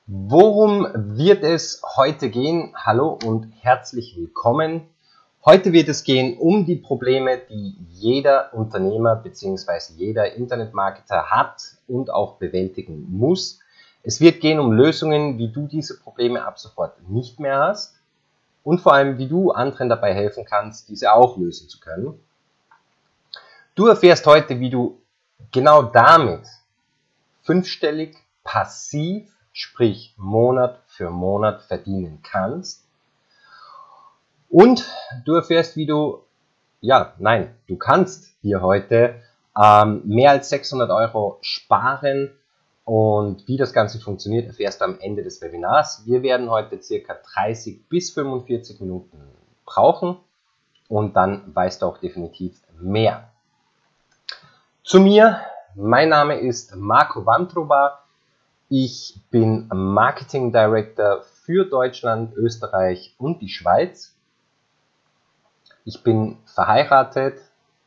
Worum wird es heute gehen? Hallo und herzlich willkommen. Heute wird es gehen um die Probleme, die jeder Unternehmer bzw. jeder Internetmarketer hat und auch bewältigen muss. Es wird gehen um Lösungen, wie du diese Probleme ab sofort nicht mehr hast und vor allem, wie du anderen dabei helfen kannst, diese auch lösen zu können. Du erfährst heute, wie du genau damit fünfstellig passiv, sprich Monat für Monat verdienen kannst. Und du erfährst, wie du, du kannst hier heute mehr als 600 Euro sparen, und wie das Ganze funktioniert, erfährst du am Ende des Webinars. Wir werden heute circa 30 bis 45 Minuten brauchen und dann weißt du auch definitiv mehr. Zu mir, mein Name ist Marco Wandruba. Ich bin Marketing Director für Deutschland, Österreich und die Schweiz. Ich bin verheiratet,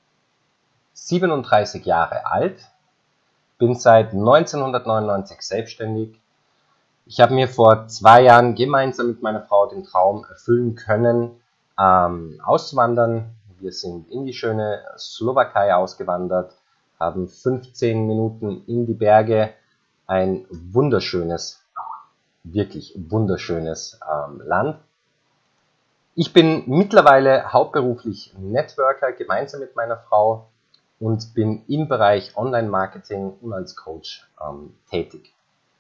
37 Jahre alt, bin seit 1999 selbstständig. Ich habe mir vor 2 Jahren gemeinsam mit meiner Frau den Traum erfüllen können, auszuwandern. Wir sind in die schöne Slowakei ausgewandert, haben 15 Minuten in die Berge, ein wunderschönes, wirklich wunderschönes Land. Ich bin mittlerweile hauptberuflich Networker gemeinsam mit meiner Frau und bin im Bereich Online-Marketing und als Coach tätig.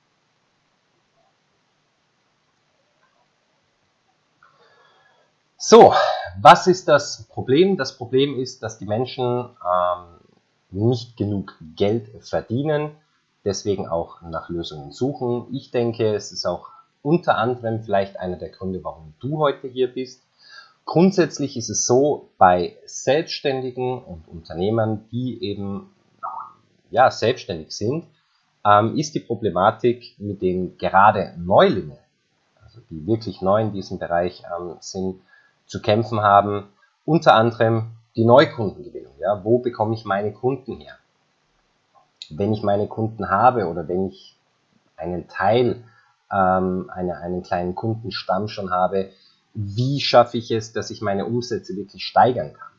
So, was ist das Problem? Das Problem ist, dass die Menschen nicht genug Geld verdienen, deswegen auch nach Lösungen suchen. Ich denke, es ist auch unter anderem vielleicht einer der Gründe, warum du heute hier bist. Grundsätzlich ist es so, bei Selbstständigen und Unternehmern, die eben selbstständig sind, ist die Problematik mit den gerade Neulinge, also die wirklich neu in diesem Bereich sind, zu kämpfen haben, unter anderem die Neukundengewinnung. Ja, wo bekomme ich meine Kunden her? Wenn ich meine Kunden habe oder wenn ich einen Teil, einen kleinen Kundenstamm schon habe, wie schaffe ich es, dass ich meine Umsätze wirklich steigern kann?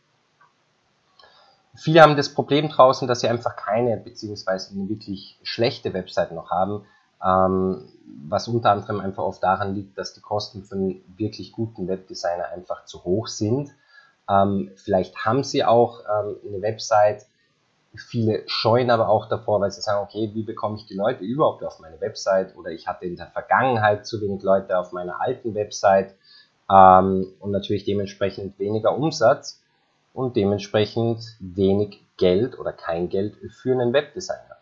Viele haben das Problem draußen, dass sie einfach keine beziehungsweise eine wirklich schlechte Website noch haben, was unter anderem einfach oft daran liegt, dass die Kosten für einen wirklich guten Webdesigner einfach zu hoch sind. Vielleicht haben sie auch eine Website, viele scheuen aber auch davor, weil sie sagen, okay, wie bekomme ich die Leute überhaupt auf meine Website, oder ich hatte in der Vergangenheit zu wenig Leute auf meiner alten Website und natürlich dementsprechend weniger Umsatz und dementsprechend wenig Geld oder kein Geld für einen Webdesigner.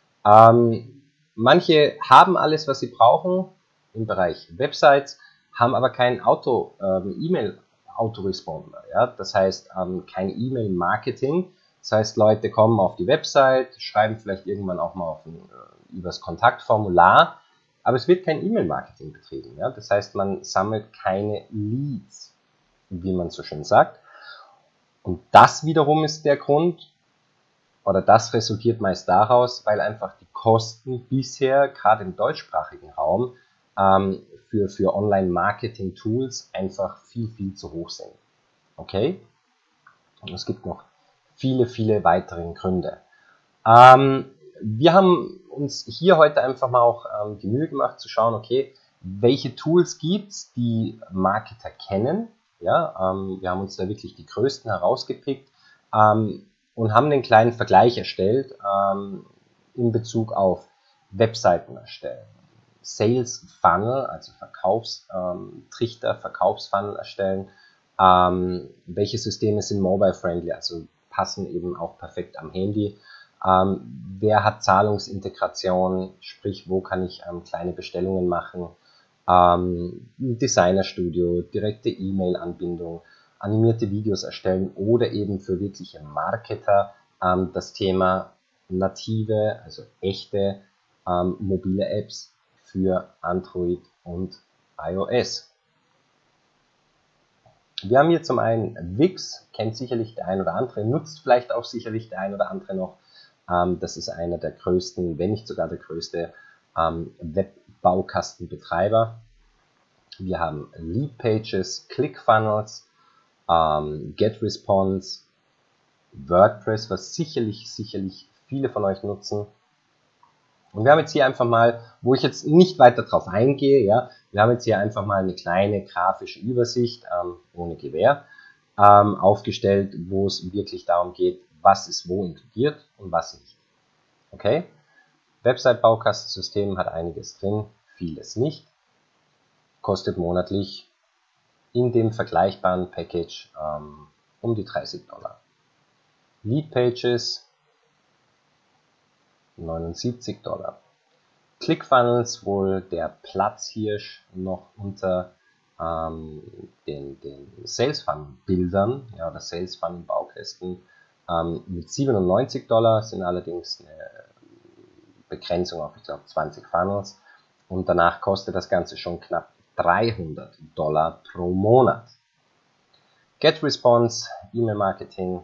Manche haben alles, was sie brauchen im Bereich Websites, haben aber keinen E-Mail-Autoresponder. Ja? Das heißt, kein E-Mail-Marketing. Das heißt, Leute kommen auf die Website, schreiben vielleicht irgendwann auch mal über das Kontaktformular, aber es wird kein E-Mail-Marketing betrieben. Ja? Das heißt, man sammelt keine Leads, wie man so schön sagt. Und das wiederum ist der Grund, oder das resultiert meist daraus, weil einfach die Kosten bisher, gerade im deutschsprachigen Raum, für Online-Marketing-Tools einfach viel, viel zu hoch sind. Okay? Und es gibt noch viele, viele weitere Gründe. Wir haben uns hier heute einfach mal auch die Mühe gemacht zu schauen, okay, welche Tools gibt es, die Marketer kennen. Ja, wir haben uns da wirklich die größten herausgepickt und haben einen kleinen Vergleich erstellt in Bezug auf Webseiten erstellen, Sales Funnel, also Verkaufstrichter, Verkaufsfunnel erstellen, welche Systeme sind mobile friendly, also passen eben auch perfekt am Handy. Wer hat Zahlungsintegration, sprich, wo kann ich kleine Bestellungen machen, Designerstudio, direkte E-Mail-Anbindung, animierte Videos erstellen oder eben für wirkliche Marketer das Thema native, also echte mobile Apps für Android und iOS. Wir haben hier zum einen Wix, kennt sicherlich der ein oder andere, nutzt vielleicht auch sicherlich der ein oder andere noch. Das ist einer der größten, wenn nicht sogar der größte Webbaukastenbetreiber. Wir haben Leadpages, ClickFunnels, GetResponse, WordPress, was sicherlich viele von euch nutzen. Und wir haben jetzt hier einfach mal, wo ich jetzt nicht weiter drauf eingehe, ja, wir haben jetzt hier einfach mal eine kleine grafische Übersicht, ohne Gewähr, aufgestellt, wo es wirklich darum geht, was ist wo inkludiert und was nicht. Okay? Website-Baukastensystem hat einiges drin, vieles nicht. Kostet monatlich in dem vergleichbaren Package um die $30. Leadpages $79. ClickFunnels wohl der Platzhirsch noch unter den Sales Funnel Bildern, ja, oder Sales Funnel Baukästen mit $97, sind allerdings eine Begrenzung auf, ich glaube, 20 Funnels, und danach kostet das Ganze schon knapp $300 pro Monat. GetResponse, E-Mail-Marketing,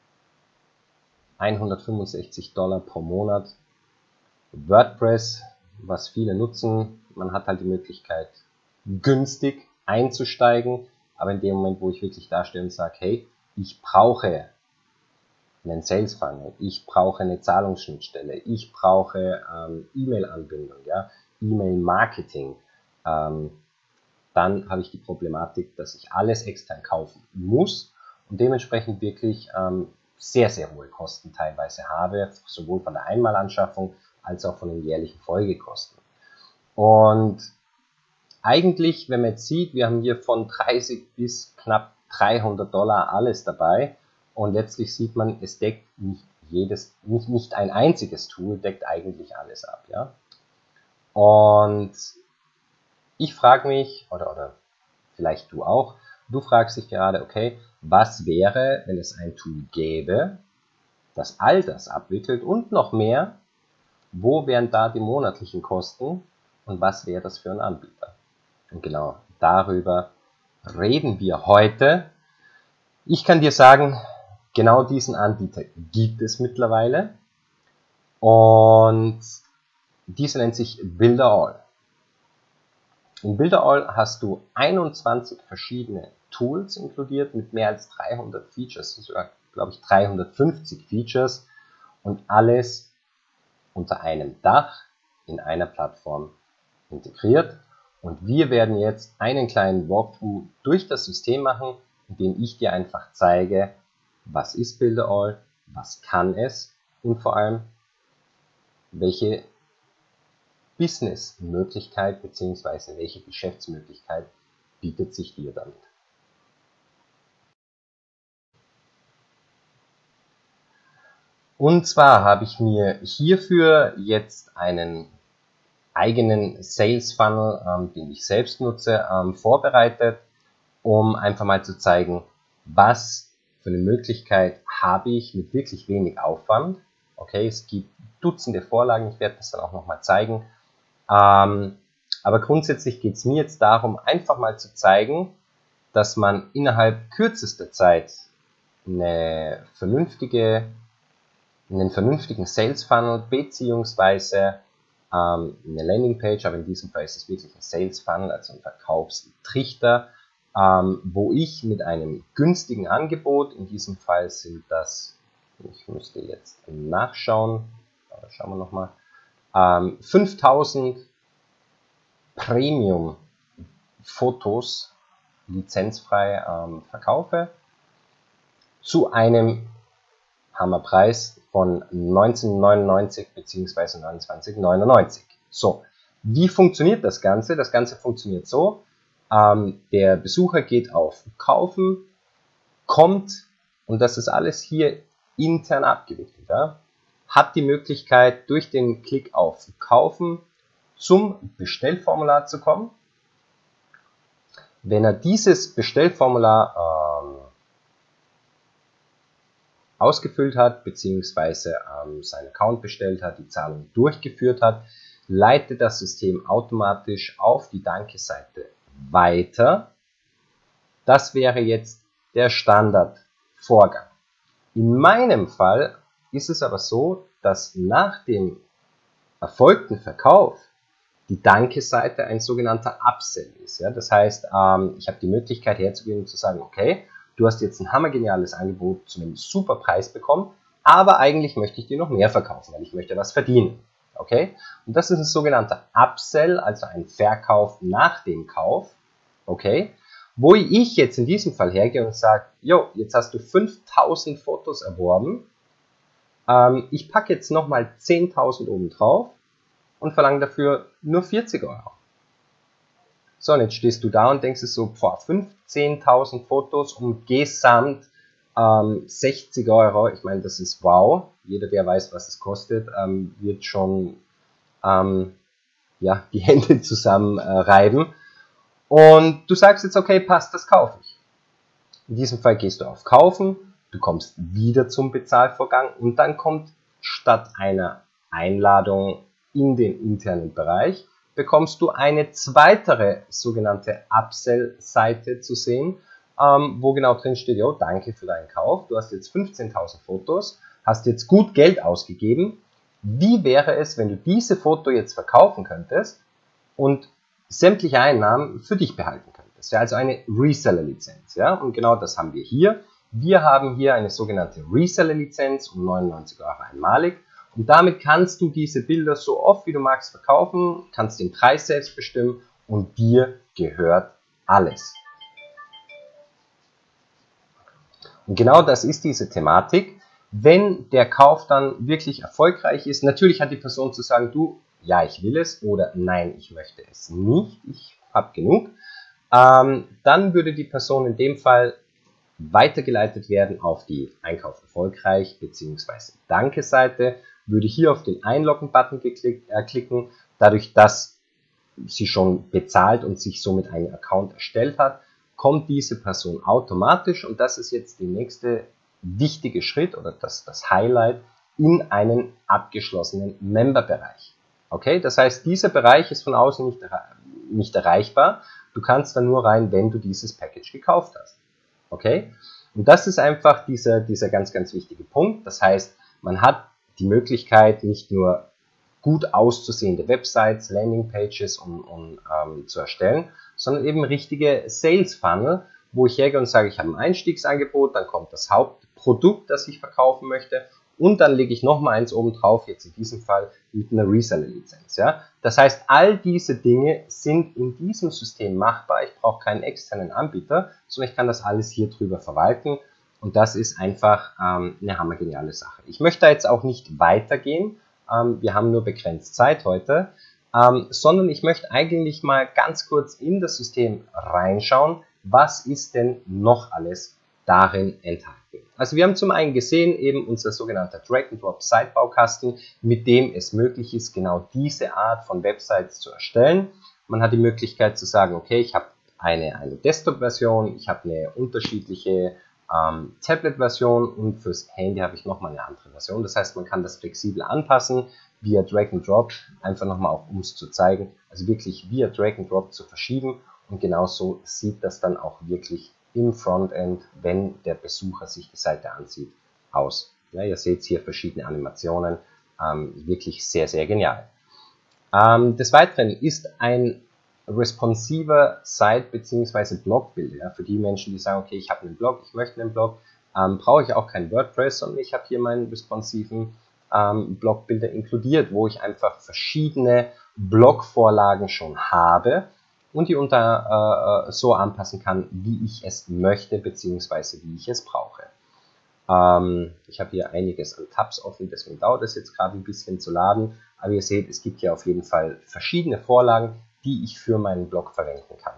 $165 pro Monat. WordPress, was viele nutzen, man hat halt die Möglichkeit, günstig einzusteigen, aber in dem Moment, wo ich wirklich dastehe und sage, hey, ich brauche einen Sales Funnel, ich brauche eine Zahlungsschnittstelle, ich brauche E-Mail-Anbindung, ja, E-Mail-Marketing, dann habe ich die Problematik, dass ich alles extern kaufen muss und dementsprechend wirklich sehr hohe Kosten teilweise habe, sowohl von der Einmalanschaffung als auch von den jährlichen Folgekosten. Und eigentlich, wenn man jetzt sieht, wir haben hier von 30 bis knapp $300 alles dabei und letztlich sieht man, es deckt nicht ein einziges Tool deckt eigentlich alles ab, ja. Und ich frage mich, oder vielleicht du auch, du fragst dich gerade, okay, was wäre, wenn es ein Tool gäbe, das all das abwickelt und noch mehr, wo wären da die monatlichen Kosten und was wäre das für ein Anbieter? Und genau darüber reden wir heute. Ich kann dir sagen, genau diesen Anbieter gibt es mittlerweile und dieser nennt sich Builderall. In Builderall hast du 21 verschiedene Tools inkludiert mit mehr als 300 Features, sogar, glaube ich, 350 Features und alles unter einem Dach in einer Plattform integriert. Und wir werden jetzt einen kleinen Walkthrough durch das System machen, in dem ich dir einfach zeige, was ist Builderall, was kann es und vor allem, welche Business-Möglichkeit bzw. welche Geschäftsmöglichkeit bietet sich dir damit. Und zwar habe ich mir hierfür jetzt einen eigenen Sales Funnel, den ich selbst nutze, vorbereitet, um einfach mal zu zeigen, was für eine Möglichkeit habe ich mit wirklich wenig Aufwand. Okay, es gibt Dutzende Vorlagen, ich werde das dann auch nochmal zeigen. Aber grundsätzlich geht es mir jetzt darum, einfach mal zu zeigen, dass man innerhalb kürzester Zeit einen vernünftigen Sales Funnel beziehungsweise eine Landingpage, aber in diesem Fall ist es wirklich ein Sales Funnel, also ein Verkaufstrichter, wo ich mit einem günstigen Angebot, in diesem Fall sind das, ich müsste jetzt nachschauen, aber schauen wir nochmal, 5000 Premium Fotos lizenzfrei verkaufe zu einem Hammerpreis von 19,99 bzw. 29,99. So, wie funktioniert das Ganze? Das Ganze funktioniert so, der Besucher geht auf Kaufen, kommt, und das ist alles hier intern abgewickelt, ja, hat die Möglichkeit, durch den Klick auf Kaufen zum Bestellformular zu kommen. Wenn er dieses Bestellformular ausgefüllt hat, beziehungsweise seinen Account bestellt hat, die Zahlung durchgeführt hat, leitet das System automatisch auf die Danke-Seite weiter. Das wäre jetzt der Standardvorgang. In meinem Fall ist es aber so, dass nach dem erfolgten Verkauf die Danke-Seite ein sogenannter Upsell ist. Ja? Das heißt, ich habe die Möglichkeit herzugehen und zu sagen, okay, du hast jetzt ein hammergeniales Angebot zu einem super Preis bekommen, aber eigentlich möchte ich dir noch mehr verkaufen, weil ich möchte was verdienen. Okay? Und das ist ein sogenannter Upsell, also ein Verkauf nach dem Kauf. Okay? Wo ich jetzt in diesem Fall hergehe und sage, jo, jetzt hast du 5000 Fotos erworben, ich packe jetzt nochmal 10.000 oben drauf und verlange dafür nur 40 Euro. So, und jetzt stehst du da und denkst es so, 15.000 Fotos um gesamt 60 Euro. Ich meine, das ist wow. Jeder, der weiß, was es kostet, wird schon ja, die Hände zusammenreiben. Und du sagst jetzt, okay, passt, das kaufe ich. In diesem Fall gehst du auf Kaufen, du kommst wieder zum Bezahlvorgang und dann kommt statt einer Einladung in den internen Bereich, bekommst du eine weitere sogenannte Upsell-Seite zu sehen, wo genau drin steht, jo, danke für deinen Kauf, du hast jetzt 15.000 Fotos, hast jetzt gut Geld ausgegeben. Wie wäre es, wenn du diese Foto jetzt verkaufen könntest und sämtliche Einnahmen für dich behalten könntest? Ja, also eine Reseller-Lizenz. Ja? Und genau das haben wir hier. Wir haben hier eine sogenannte Reseller-Lizenz um 99 Euro einmalig. Und damit kannst du diese Bilder so oft wie du magst verkaufen, kannst den Preis selbst bestimmen und dir gehört alles. Und genau das ist diese Thematik. Wenn der Kauf dann wirklich erfolgreich ist, natürlich hat die Person zu sagen, du, ja, ich will es oder nein, ich möchte es nicht, ich habe genug. Dann würde die Person in dem Fall weitergeleitet werden auf die Einkauf erfolgreich bzw. Danke-Seite, würde hier auf den Einloggen-Button klicken, dadurch, dass sie schon bezahlt und sich somit einen Account erstellt hat, kommt diese Person automatisch, und das ist jetzt der nächste wichtige Schritt oder das Highlight, in einen abgeschlossenen Member-Bereich. Okay, das heißt, dieser Bereich ist von außen nicht erreichbar. Du kannst da nur rein, wenn du dieses Package gekauft hast. Okay, und das ist einfach dieser ganz, ganz wichtige Punkt. Das heißt, man hat die Möglichkeit, nicht nur gut auszusehende Websites, Landingpages zu erstellen, sondern eben richtige Sales Funnel, wo ich hergehe und sage, ich habe ein Einstiegsangebot, dann kommt das Hauptprodukt, das ich verkaufen möchte, und dann lege ich nochmal eins oben drauf, jetzt in diesem Fall mit einer Reseller-Lizenz. Ja? Das heißt, all diese Dinge sind in diesem System machbar. Ich brauche keinen externen Anbieter, sondern ich kann das alles hier drüber verwalten, und das ist einfach eine hammergeniale Sache. Ich möchte da jetzt auch nicht weitergehen, wir haben nur begrenzt Zeit heute, sondern ich möchte eigentlich mal ganz kurz in das System reinschauen, was ist denn noch alles darin enthalten. Also wir haben zum einen gesehen eben unser sogenannter Drag-and-Drop-Site-Baukasten, mit dem es möglich ist, genau diese Art von Websites zu erstellen. Man hat die Möglichkeit zu sagen, okay, ich habe eine Desktop-Version, ich habe eine unterschiedliche Tablet-Version und fürs Handy habe ich nochmal eine andere Version. Das heißt, man kann das flexibel anpassen, via Drag-and-Drop, einfach nochmal auch, um es zu zeigen, also wirklich via Drag-and-Drop zu verschieben, und genauso sieht das dann auch wirklich im Frontend, wenn der Besucher sich die Seite ansieht, aus. Ja, ihr seht hier verschiedene Animationen, wirklich sehr, sehr genial. Des Weiteren ist ein responsiver Site bzw. Blogbuilder, ja, für die Menschen, die sagen, okay, ich habe einen Blog, ich möchte einen Blog, brauche ich auch kein WordPress, sondern ich habe hier meinen responsiven Blogbuilder inkludiert, wo ich einfach verschiedene Blogvorlagen schon habe und die so anpassen kann, wie ich es möchte bzw. wie ich es brauche. Ich habe hier einiges an Tabs offen, deswegen dauert es jetzt gerade ein bisschen zu laden, aber ihr seht, es gibt hier auf jeden Fall verschiedene Vorlagen, die ich für meinen Blog verwenden kann.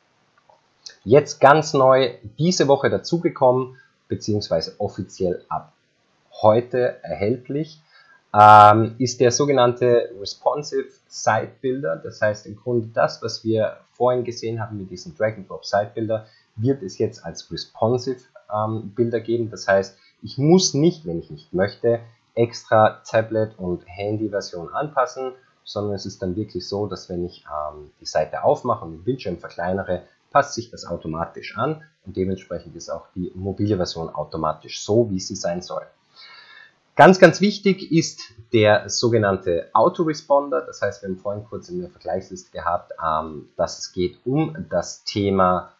Jetzt ganz neu diese Woche dazugekommen, beziehungsweise offiziell ab heute erhältlich, ist der sogenannte Responsive Site Builder. Das heißt im Grunde das, was wir vorhin gesehen haben mit diesem Drag-and-Drop Site Builder, wird es jetzt als Responsive Bilder geben. Das heißt, ich muss nicht, wenn ich nicht möchte, extra Tablet- und Handy-Version anpassen, sondern es ist dann wirklich so, dass wenn ich die Seite aufmache und den Bildschirm verkleinere, passt sich das automatisch an, und dementsprechend ist auch die mobile Version automatisch so, wie sie sein soll. Ganz, ganz wichtig ist der sogenannte Autoresponder. Das heißt, wir haben vorhin kurz in der Vergleichsliste gehabt, dass es geht um das Thema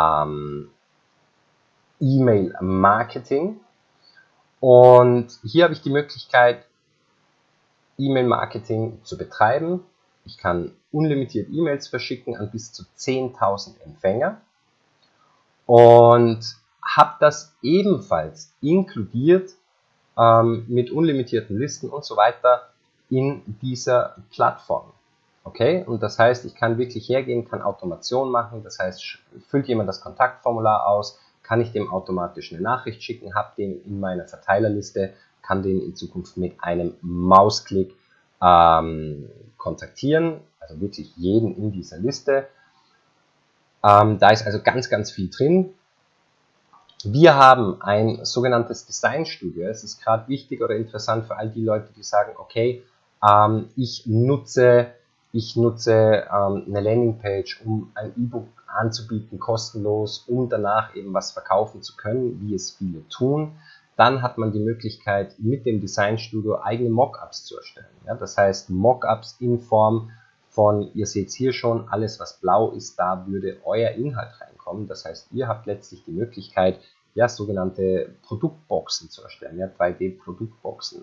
E-Mail-Marketing. Und hier habe ich die Möglichkeit, E-Mail-Marketing zu betreiben. Ich kann unlimitiert E-Mails verschicken an bis zu 10.000 Empfänger und habe das ebenfalls inkludiert mit unlimitierten Listen und so weiter in dieser Plattform. Okay, und das heißt, ich kann wirklich hergehen, kann Automation machen, das heißt, füllt jemand das Kontaktformular aus, kann ich dem automatisch eine Nachricht schicken, habe den in meiner Verteilerliste, kann den in Zukunft mit einem Mausklick kontaktieren, also wirklich jeden in dieser Liste. Da ist also ganz, ganz viel drin. Wir haben ein sogenanntes Designstudio. Es ist gerade wichtig oder interessant für all die Leute, die sagen, okay, ich nutze eine Landingpage, um ein E-Book anzubieten, kostenlos, um danach eben was verkaufen zu können, wie es viele tun. Dann hat man die Möglichkeit, mit dem Designstudio eigene Mockups zu erstellen. Ja, das heißt, Mockups in Form von, ihr seht es hier schon, alles was blau ist, da würde euer Inhalt reinkommen. Das heißt, ihr habt letztlich die Möglichkeit, ja, sogenannte Produktboxen zu erstellen, ja, 3D-Produktboxen,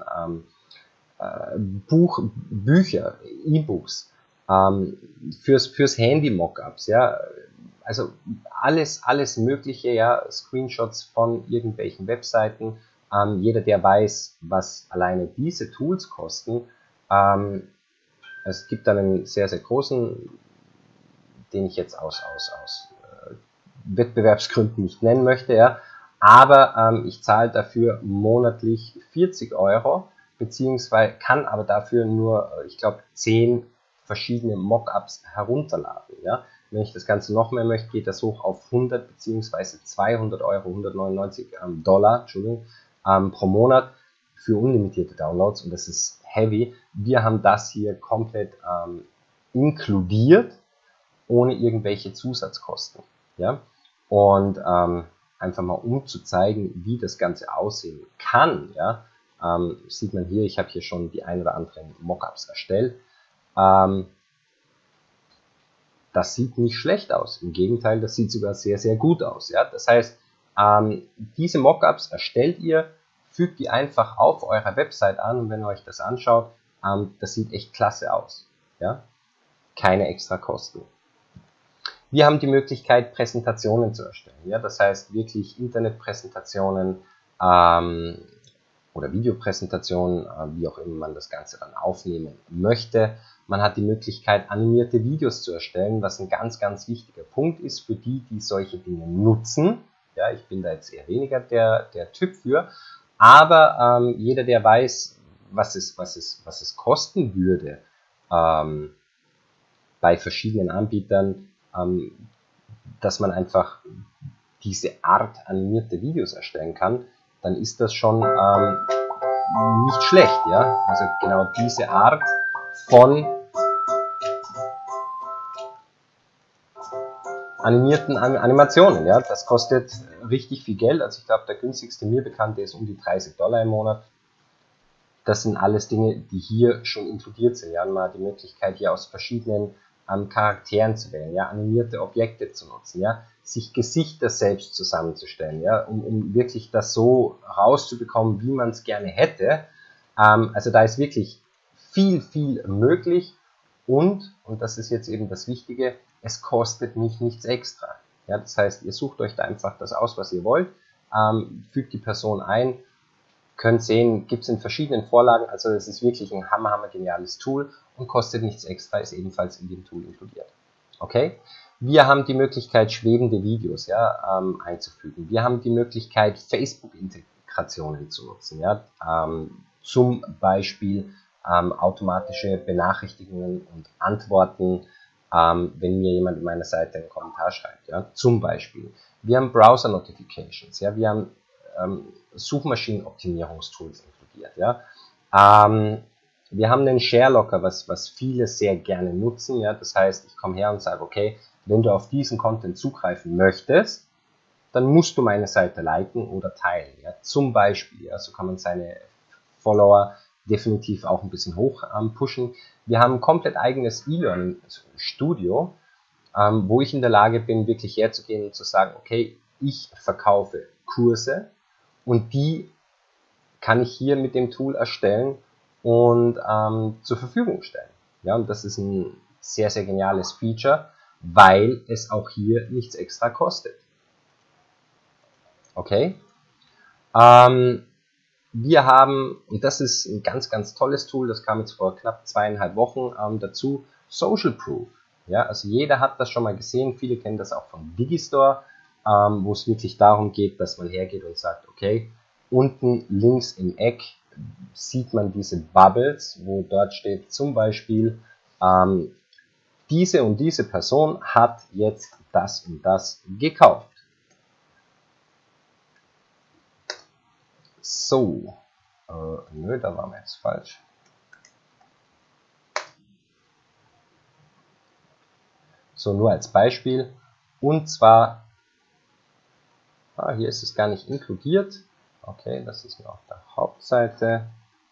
Bücher, E-Books, fürs Handy Mockups, ja, also alles Mögliche, ja, Screenshots von irgendwelchen Webseiten. Jeder, der weiß, was alleine diese Tools kosten, es gibt einen sehr, sehr großen, den ich jetzt aus Wettbewerbsgründen nicht nennen möchte, ja, aber ich zahle dafür monatlich 40 Euro, beziehungsweise kann aber dafür nur, ich glaube, 10 verschiedene Mockups herunterladen. Ja. Wenn ich das Ganze noch mehr möchte, geht das hoch auf 100 bzw. 200 Euro, 199 Dollar, Entschuldigung, pro Monat für unlimitierte Downloads, und das ist heavy. Wir haben das hier komplett inkludiert, ohne irgendwelche Zusatzkosten. Ja? Und einfach mal um zu zeigen, wie das Ganze aussehen kann, ja? Sieht man hier, ich habe hier schon die ein oder anderen Mockups erstellt. Das sieht nicht schlecht aus. Im Gegenteil, das sieht sogar sehr, sehr gut aus. Ja? Das heißt, diese Mockups erstellt ihr, fügt die einfach auf eurer Website an, und wenn ihr euch das anschaut, das sieht echt klasse aus. Ja? Keine extra Kosten. Wir haben die Möglichkeit, Präsentationen zu erstellen. Ja? Das heißt, wirklich Internetpräsentationen oder Videopräsentationen, wie auch immer man das Ganze dann aufnehmen möchte. Man hat die Möglichkeit, animierte Videos zu erstellen, was ein ganz, ganz wichtiger Punkt ist für die, die solche Dinge nutzen. Ja, ich bin da jetzt eher weniger der Typ für, aber jeder, der weiß, was es kosten würde, bei verschiedenen Anbietern, dass man einfach diese Art animierte Videos erstellen kann, dann ist das schon nicht schlecht. Ja? Also genau diese Art von animierten Animationen. Ja? Das kostet richtig viel Geld. Also ich glaube, der günstigste mir bekannte ist um die 30 Dollar im Monat. Das sind alles Dinge, die hier schon inkludiert sind. Ja? Man hat die Möglichkeit, hier aus verschiedenen Charakteren zu wählen, ja? Animierte Objekte zu nutzen, ja? Sich Gesichter selbst zusammenzustellen, ja? Um wirklich das so rauszubekommen, wie man es gerne hätte. Also da ist wirklich viel möglich, und das ist jetzt eben das Wichtige, es kostet mich nichts extra. Ja? Das heißt, ihr sucht euch da einfach das aus, was ihr wollt, fügt die Person ein, könnt sehen, gibt es in verschiedenen Vorlagen, also es ist wirklich ein hammer geniales Tool und kostet nichts extra, ist ebenfalls in dem Tool inkludiert. Okay? Wir haben die Möglichkeit, schwebende Videos, ja, einzufügen. Wir haben die Möglichkeit, Facebook-Integrationen zu nutzen, ja, zum Beispiel automatische Benachrichtigungen und Antworten, wenn mir jemand in meiner Seite einen Kommentar schreibt, ja, zum Beispiel. Wir haben Browser-Notifications, ja, wir haben Suchmaschinenoptimierungstools inkludiert. Ja. Wir haben einen Share-Locker, was viele sehr gerne nutzen. Ja. Das heißt, ich komme her und sage, okay, wenn du auf diesen Content zugreifen möchtest, dann musst du meine Seite liken oder teilen. Ja. Zum Beispiel, ja, so kann man seine Follower definitiv auch ein bisschen hoch pushen. Wir haben ein komplett eigenes E-Learning-Studio, wo ich in der Lage bin, wirklich herzugehen und zu sagen, okay, ich verkaufe Kurse und die kann ich hier mit dem Tool erstellen und zur Verfügung stellen. Ja, und das ist ein sehr, sehr geniales Feature, weil es auch hier nichts extra kostet. Okay? Wir haben, und das ist ein ganz, ganz tolles Tool, das kam jetzt vor knapp 2,5 Wochen dazu, Social Proof. Ja, also jeder hat das schon mal gesehen, viele kennen das auch von Digistore, wo es wirklich darum geht, dass man hergeht und sagt, okay, unten links im Eck sieht man diese Bubbles, wo dort steht zum Beispiel, diese und diese Person hat jetzt das und das gekauft. So, nö, da waren wir jetzt falsch. So, nur als Beispiel. Und zwar, hier ist es gar nicht inkludiert. Okay, das ist nur auf der Hauptseite.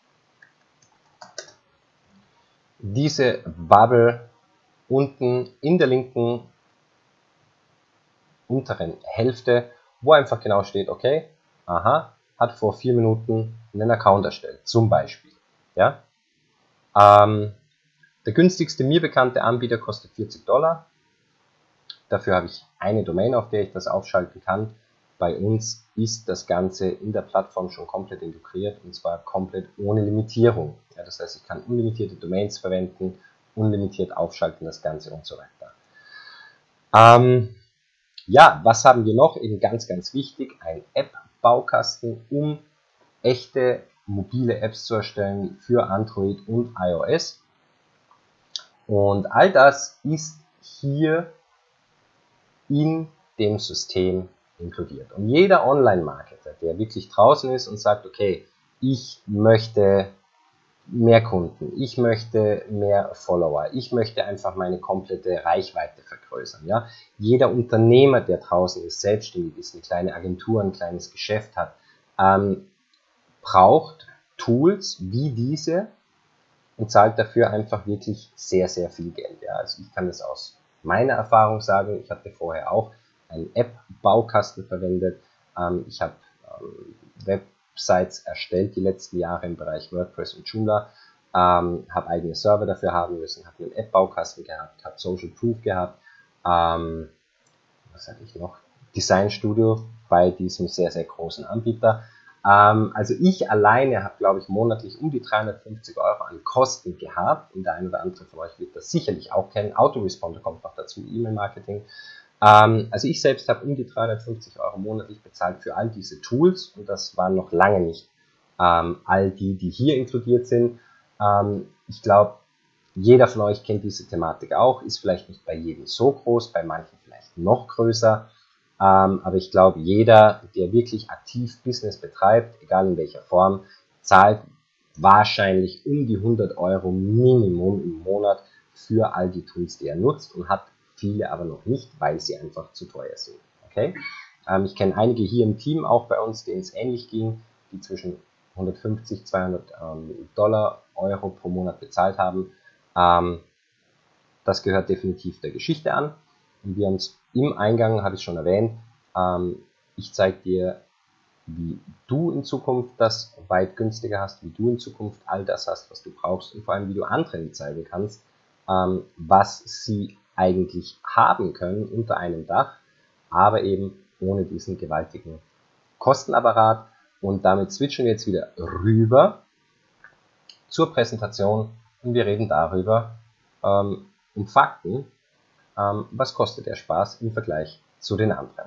Diese Bubble unten in der linken unteren Hälfte, wo einfach genau steht, okay, aha, hat vor 4 Minuten einen Account erstellt, zum Beispiel. Ja? Der günstigste mir bekannte Anbieter kostet $40. Dafür habe ich eine Domain, auf der ich das aufschalten kann. Bei uns ist das Ganze in der Plattform schon komplett integriert und zwar komplett ohne Limitierung. Ja, das heißt, ich kann unlimitierte Domains verwenden, unlimitiert aufschalten das Ganze und so weiter. Ja, was haben wir noch? Eben ganz, ganz wichtig, ein App-Baukasten, um echte mobile Apps zu erstellen für Android und iOS. Und all das ist hier in dem System inkludiert. Und jeder Online-Marketer, der wirklich draußen ist und sagt, okay, ich möchte mehr Kunden, ich möchte mehr Follower, ich möchte einfach meine komplette Reichweite vergrößern. Ja? Jeder Unternehmer, der draußen ist, selbstständig ist, eine kleine Agentur, ein kleines Geschäft hat, braucht Tools wie diese und zahlt dafür einfach wirklich sehr, sehr viel Geld. Ja? Also ich kann das aus meiner Erfahrung sagen, ich hatte vorher auch einen App-Baukasten verwendet, ich habe Websites erstellt die letzten Jahre im Bereich WordPress und Joomla, habe eigene Server dafür haben müssen, habe einen App-Baukasten gehabt, habe Social Proof gehabt, was hatte ich noch? Design Studio bei diesem sehr, sehr großen Anbieter. Also ich alleine habe, glaube ich, monatlich um die 350 Euro an Kosten gehabt und der eine oder andere von euch wird das sicherlich auch kennen. Autoresponder kommt noch dazu, E-Mail-Marketing. Also ich selbst habe um die 350 Euro monatlich bezahlt für all diese Tools und das waren noch lange nicht all die, die hier inkludiert sind. Ich glaube, jeder von euch kennt diese Thematik auch, ist vielleicht nicht bei jedem so groß, bei manchen vielleicht noch größer. Aber ich glaube, jeder, der wirklich aktiv Business betreibt, egal in welcher Form, zahlt wahrscheinlich um die 100 Euro Minimum im Monat für all die Tools, die er nutzt und hat viele aber noch nicht, weil sie einfach zu teuer sind. Okay? Ich kenne einige hier im Team, auch bei uns, denen es ähnlich ging, die zwischen 150, 200 Euro pro Monat bezahlt haben. Das gehört definitiv der Geschichte an. Und wir haben es im Eingang, habe ich schon erwähnt, ich zeige dir, wie du in Zukunft das weit günstiger hast, wie du in Zukunft all das hast, was du brauchst und vor allem, wie du anderen zeigen kannst, was sie eigentlich haben können unter einem Dach, aber eben ohne diesen gewaltigen Kostenapparat. Und damit switchen wir jetzt wieder rüber zur Präsentation und wir reden darüber, um Fakten, was kostet der Spaß im Vergleich zu den anderen.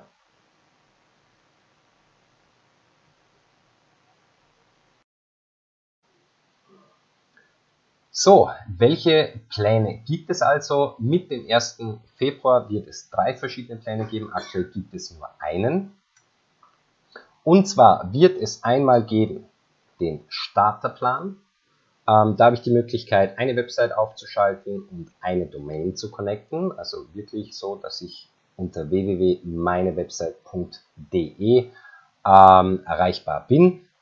So, welche Pläne gibt es also? Mit dem 1. Februar wird es 3 verschiedene Pläne geben. Aktuell gibt es nur einen. Und zwar wird es einmal geben den Starterplan. Da habe ich die Möglichkeit, eine Website aufzuschalten und eine Domain zu connecten. Also wirklich so, dass ich unter www.meinewebsite.de erreichbar bin.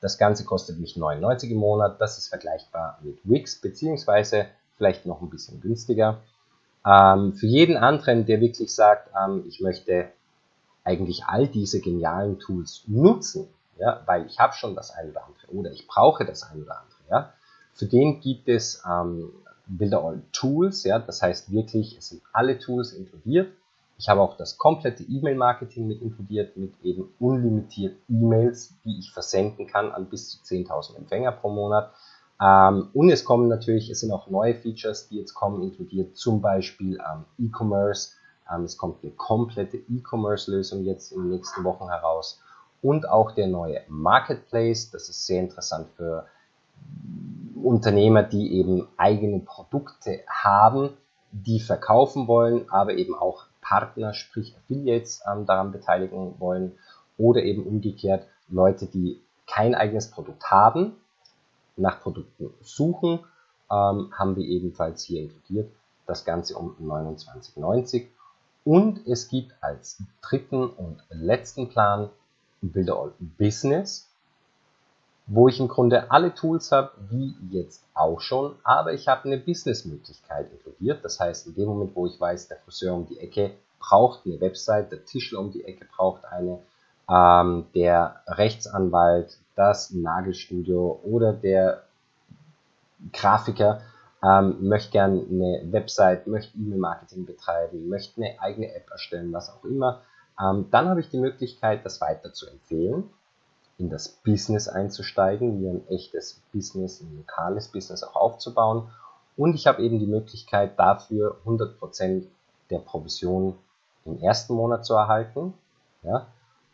Das Ganze kostet mich 99 im Monat. Das ist vergleichbar mit Wix, beziehungsweise vielleicht noch ein bisschen günstiger. Für jeden anderen, der wirklich sagt, ich möchte eigentlich all diese genialen Tools nutzen, ja, weil ich habe schon das eine oder andere oder ich brauche das eine oder andere, ja, für den gibt es Builderall Tools, ja, das heißt wirklich, es sind alle Tools inkludiert. Ich habe auch das komplette E-Mail-Marketing mit inkludiert, mit eben unlimitiert E-Mails, die ich versenden kann an bis zu 10.000 Empfänger pro Monat. Und es sind auch neue Features, die jetzt kommen, inkludiert zum Beispiel E-Commerce. Es kommt eine komplette E-Commerce-Lösung jetzt in den nächsten Wochen heraus. Und auch der neue Marketplace, das ist sehr interessant für Unternehmer, die eben eigene Produkte haben, die verkaufen wollen, aber eben auch Partner, sprich Affiliates daran beteiligen wollen oder eben umgekehrt Leute, die kein eigenes Produkt haben, nach Produkten suchen, haben wir ebenfalls hier inkludiert. Das Ganze um 29,90. Und es gibt als dritten und letzten Plan Builderall Business, wo ich im Grunde alle Tools habe, wie jetzt auch schon, aber ich habe eine Business-Möglichkeit inkludiert. Das heißt, in dem Moment, wo ich weiß, der Friseur um die Ecke braucht eine Website, der Tischler um die Ecke braucht eine, der Rechtsanwalt, das Nagelstudio oder der Grafiker möchte gerne eine Website, möchte E-Mail-Marketing betreiben, möchte eine eigene App erstellen, was auch immer, dann habe ich die Möglichkeit, das weiter zu empfehlen, in das Business einzusteigen, mir ein echtes Business, ein lokales Business auch aufzubauen. Und ich habe eben die Möglichkeit dafür 100% der Provision im ersten Monat zu erhalten, ja,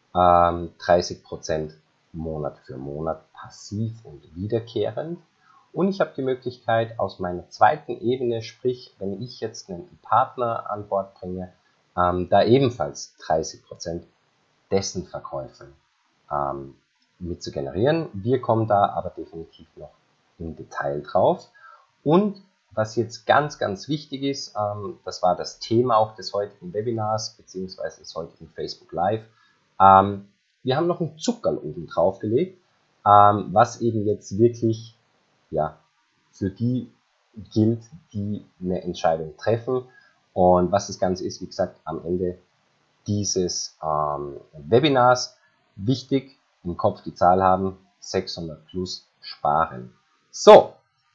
30% Monat für Monat passiv und wiederkehrend. Und ich habe die Möglichkeit aus meiner zweiten Ebene, sprich, wenn ich jetzt einen Partner an Bord bringe, da ebenfalls 30% dessen Verkäufe mit zu generieren. Wir kommen da aber definitiv noch im Detail drauf. Und was jetzt ganz, ganz wichtig ist, das war das Thema auch des heutigen Webinars bzw. des heutigen Facebook Live. Wir haben noch ein Zuckerl oben drauf gelegt, was eben jetzt wirklich ja, für die gilt, die eine Entscheidung treffen. Und was das Ganze ist, wie gesagt, am Ende dieses Webinars. Wichtig, im Kopf die Zahl haben, 600 plus sparen. So,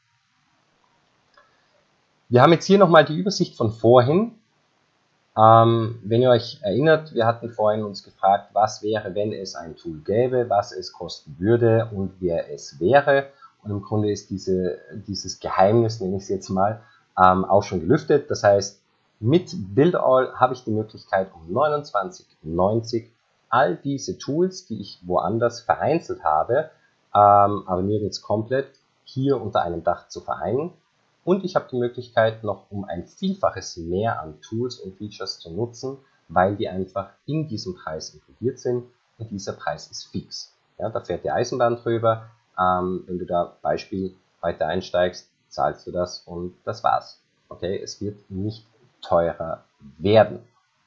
wir haben jetzt hier nochmal die Übersicht von vorhin. Wenn ihr euch erinnert, wir hatten vorhin uns gefragt, was wäre, wenn es ein Tool gäbe, was es kosten würde und wer es wäre. Und im Grunde ist dieses Geheimnis, nenne ich es jetzt mal, auch schon gelüftet. Das heißt, mit Builderall habe ich die Möglichkeit, um 29,90 all diese Tools, die ich woanders vereinzelt habe, aber nirgends komplett, hier unter einem Dach zu vereinen. Und ich habe die Möglichkeit, noch um ein Vielfaches mehr an Tools und Features zu nutzen, weil die einfach in diesem Preis inkludiert sind und dieser Preis ist fix. Ja, da fährt die Eisenbahn drüber. Wenn du da Beispiel heute einsteigst, zahlst du das und das war's. Okay, es wird nicht teurer werden.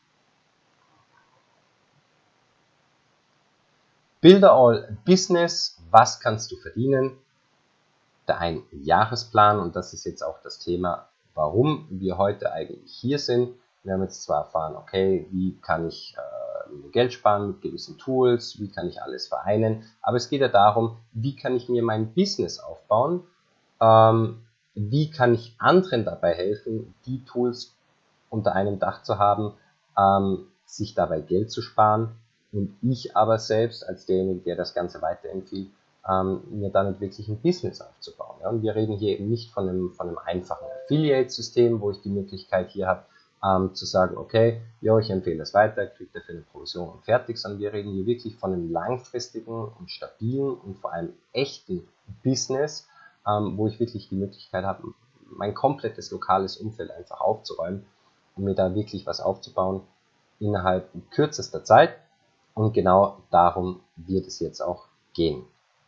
Builderall Business, was kannst du verdienen? Der Einjahresplan, und das ist jetzt auch das Thema, warum wir heute eigentlich hier sind. Wir haben jetzt zwar erfahren, okay, wie kann ich Geld sparen mit gewissen Tools, wie kann ich alles vereinen, aber es geht ja darum, wie kann ich mir mein Business aufbauen, wie kann ich anderen dabei helfen, die Tools unter einem Dach zu haben, sich dabei Geld zu sparen und ich aber selbst als derjenige, der das Ganze weiterempfiehlt, mir damit wirklich ein Business aufzubauen. Ja? Und wir reden hier eben nicht von einem einfachen Affiliate-System, wo ich die Möglichkeit hier habe, zu sagen, okay, ja, ich empfehle das weiter, kriegt dafür eine Provision und fertig, sondern wir reden hier wirklich von einem langfristigen und stabilen und vor allem echten Business, wo ich wirklich die Möglichkeit habe, mein komplettes lokales Umfeld einfach aufzuräumen und mir da wirklich was aufzubauen innerhalb kürzester Zeit. Und genau darum wird es jetzt auch gehen.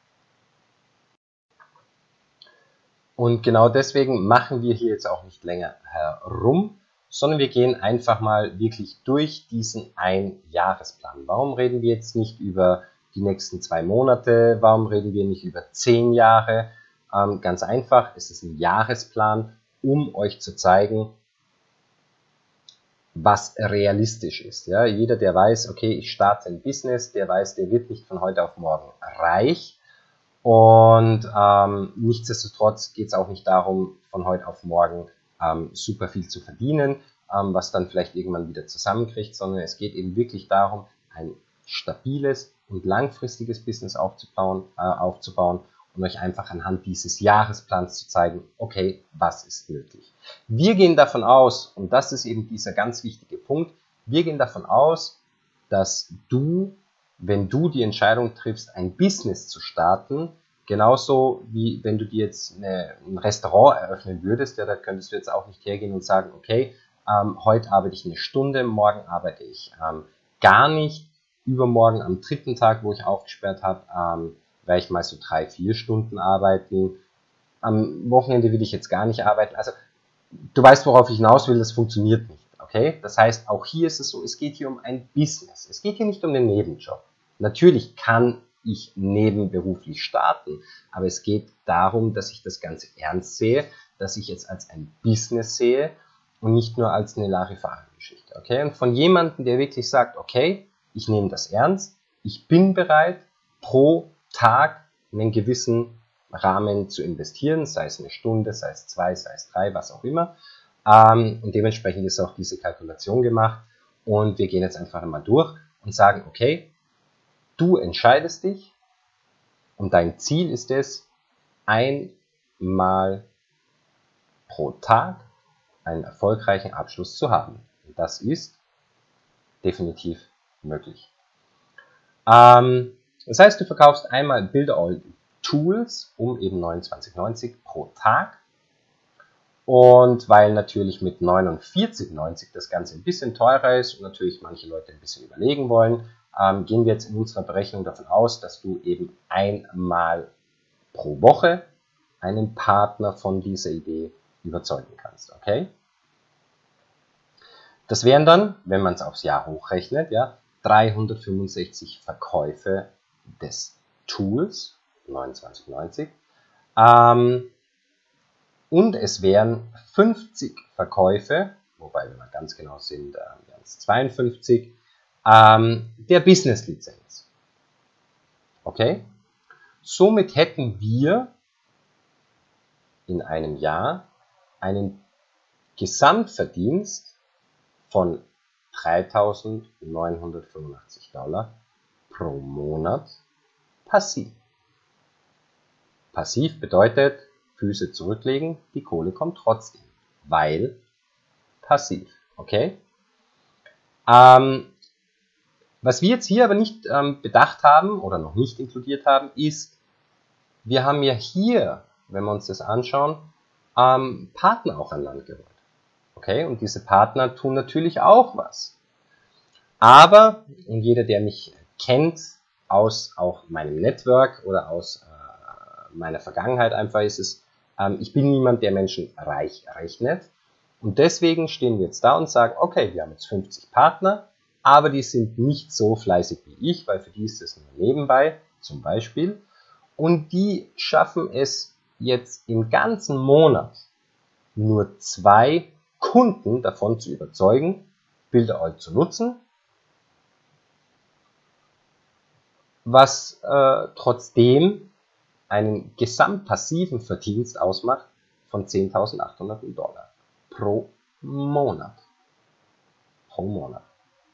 Und genau deswegen machen wir hier jetzt auch nicht länger herum, sondern wir gehen einfach mal wirklich durch diesen Einjahresplan. Warum reden wir jetzt nicht über die nächsten 2 Monate? Warum reden wir nicht über 10 Jahre? Ganz einfach, es ist ein Jahresplan, um euch zu zeigen, was realistisch ist. Ja? Jeder, der weiß, okay, ich starte ein Business, der weiß, der wird nicht von heute auf morgen reich. Und nichtsdestotrotz geht es auch nicht darum, von heute auf morgen super viel zu verdienen, was dann vielleicht irgendwann wieder zusammenkriegt, sondern es geht eben wirklich darum, ein stabiles und langfristiges Business aufzubauen und euch einfach anhand dieses Jahresplans zu zeigen, okay, was ist möglich. Wir gehen davon aus, und das ist eben dieser ganz wichtige Punkt, wir gehen davon aus, dass du, wenn du die Entscheidung triffst, ein Business zu starten, genauso wie wenn du dir jetzt ein Restaurant eröffnen würdest, ja, da könntest du jetzt auch nicht hergehen und sagen, okay, heute arbeite ich 1 Stunde, morgen arbeite ich gar nicht, übermorgen am 3. Tag, wo ich aufgesperrt habe, werde ich mal so 3-4 Stunden arbeiten. Am Wochenende will ich jetzt gar nicht arbeiten. Also du weißt, worauf ich hinaus will, das funktioniert nicht. Okay? Das heißt, auch hier ist es so, es geht hier um ein Business. Es geht hier nicht um den Nebenjob. Natürlich kann ich nebenberuflich starten, aber es geht darum, dass ich das Ganze ernst sehe, dass ich es als ein Business sehe und nicht nur als eine Larifari-Geschichte. Okay? Und von jemandem, der wirklich sagt, okay, ich nehme das ernst, ich bin bereit, pro Tag einen gewissen Rahmen zu investieren, sei es 1 Stunde, sei es 2, sei es 3, was auch immer. Und dementsprechend ist auch diese Kalkulation gemacht. Und wir gehen jetzt einfach einmal durch und sagen, okay, du entscheidest dich und dein Ziel ist es, einmal pro Tag einen erfolgreichen Abschluss zu haben. Und das ist definitiv möglich. Das heißt, du verkaufst einmal Builderall Tools um eben 29,90 pro Tag. Und weil natürlich mit 49,90 das Ganze ein bisschen teurer ist und natürlich manche Leute ein bisschen überlegen wollen, gehen wir jetzt in unserer Berechnung davon aus, dass du eben einmal pro Woche einen Partner von dieser Idee überzeugen kannst. Okay? Das wären dann, wenn man es aufs Jahr hochrechnet, ja, 365 Verkäufe des Tools, 29,90. Und es wären 50 Verkäufe, wobei, wenn wir ganz genau sind, wären es 52, der Business-Lizenz. Okay? Somit hätten wir in einem Jahr einen Gesamtverdienst von $3.985 pro Monat passiv. Passiv bedeutet, Füße zurücklegen, die Kohle kommt trotzdem, weil passiv. Okay? Was wir jetzt hier aber nicht bedacht haben oder noch nicht inkludiert haben, ist, wir haben ja hier, wenn wir uns das anschauen, Partner auch an Land geholt. Okay? Und diese Partner tun natürlich auch was. Aber, und jeder, der mich kennt, aus auch meinem Network oder aus meiner Vergangenheit einfach ist es, ich bin niemand, der Menschen reich rechnet. Und deswegen stehen wir jetzt da und sagen, okay, wir haben jetzt 50 Partner, aber die sind nicht so fleißig wie ich, weil für die ist es nur nebenbei, zum Beispiel. Und die schaffen es jetzt im ganzen Monat nur 2 Kunden davon zu überzeugen, Builderall zu nutzen, was trotzdem einen gesamtpassiven Verdienst ausmacht von $10.800 pro Monat. Pro Monat.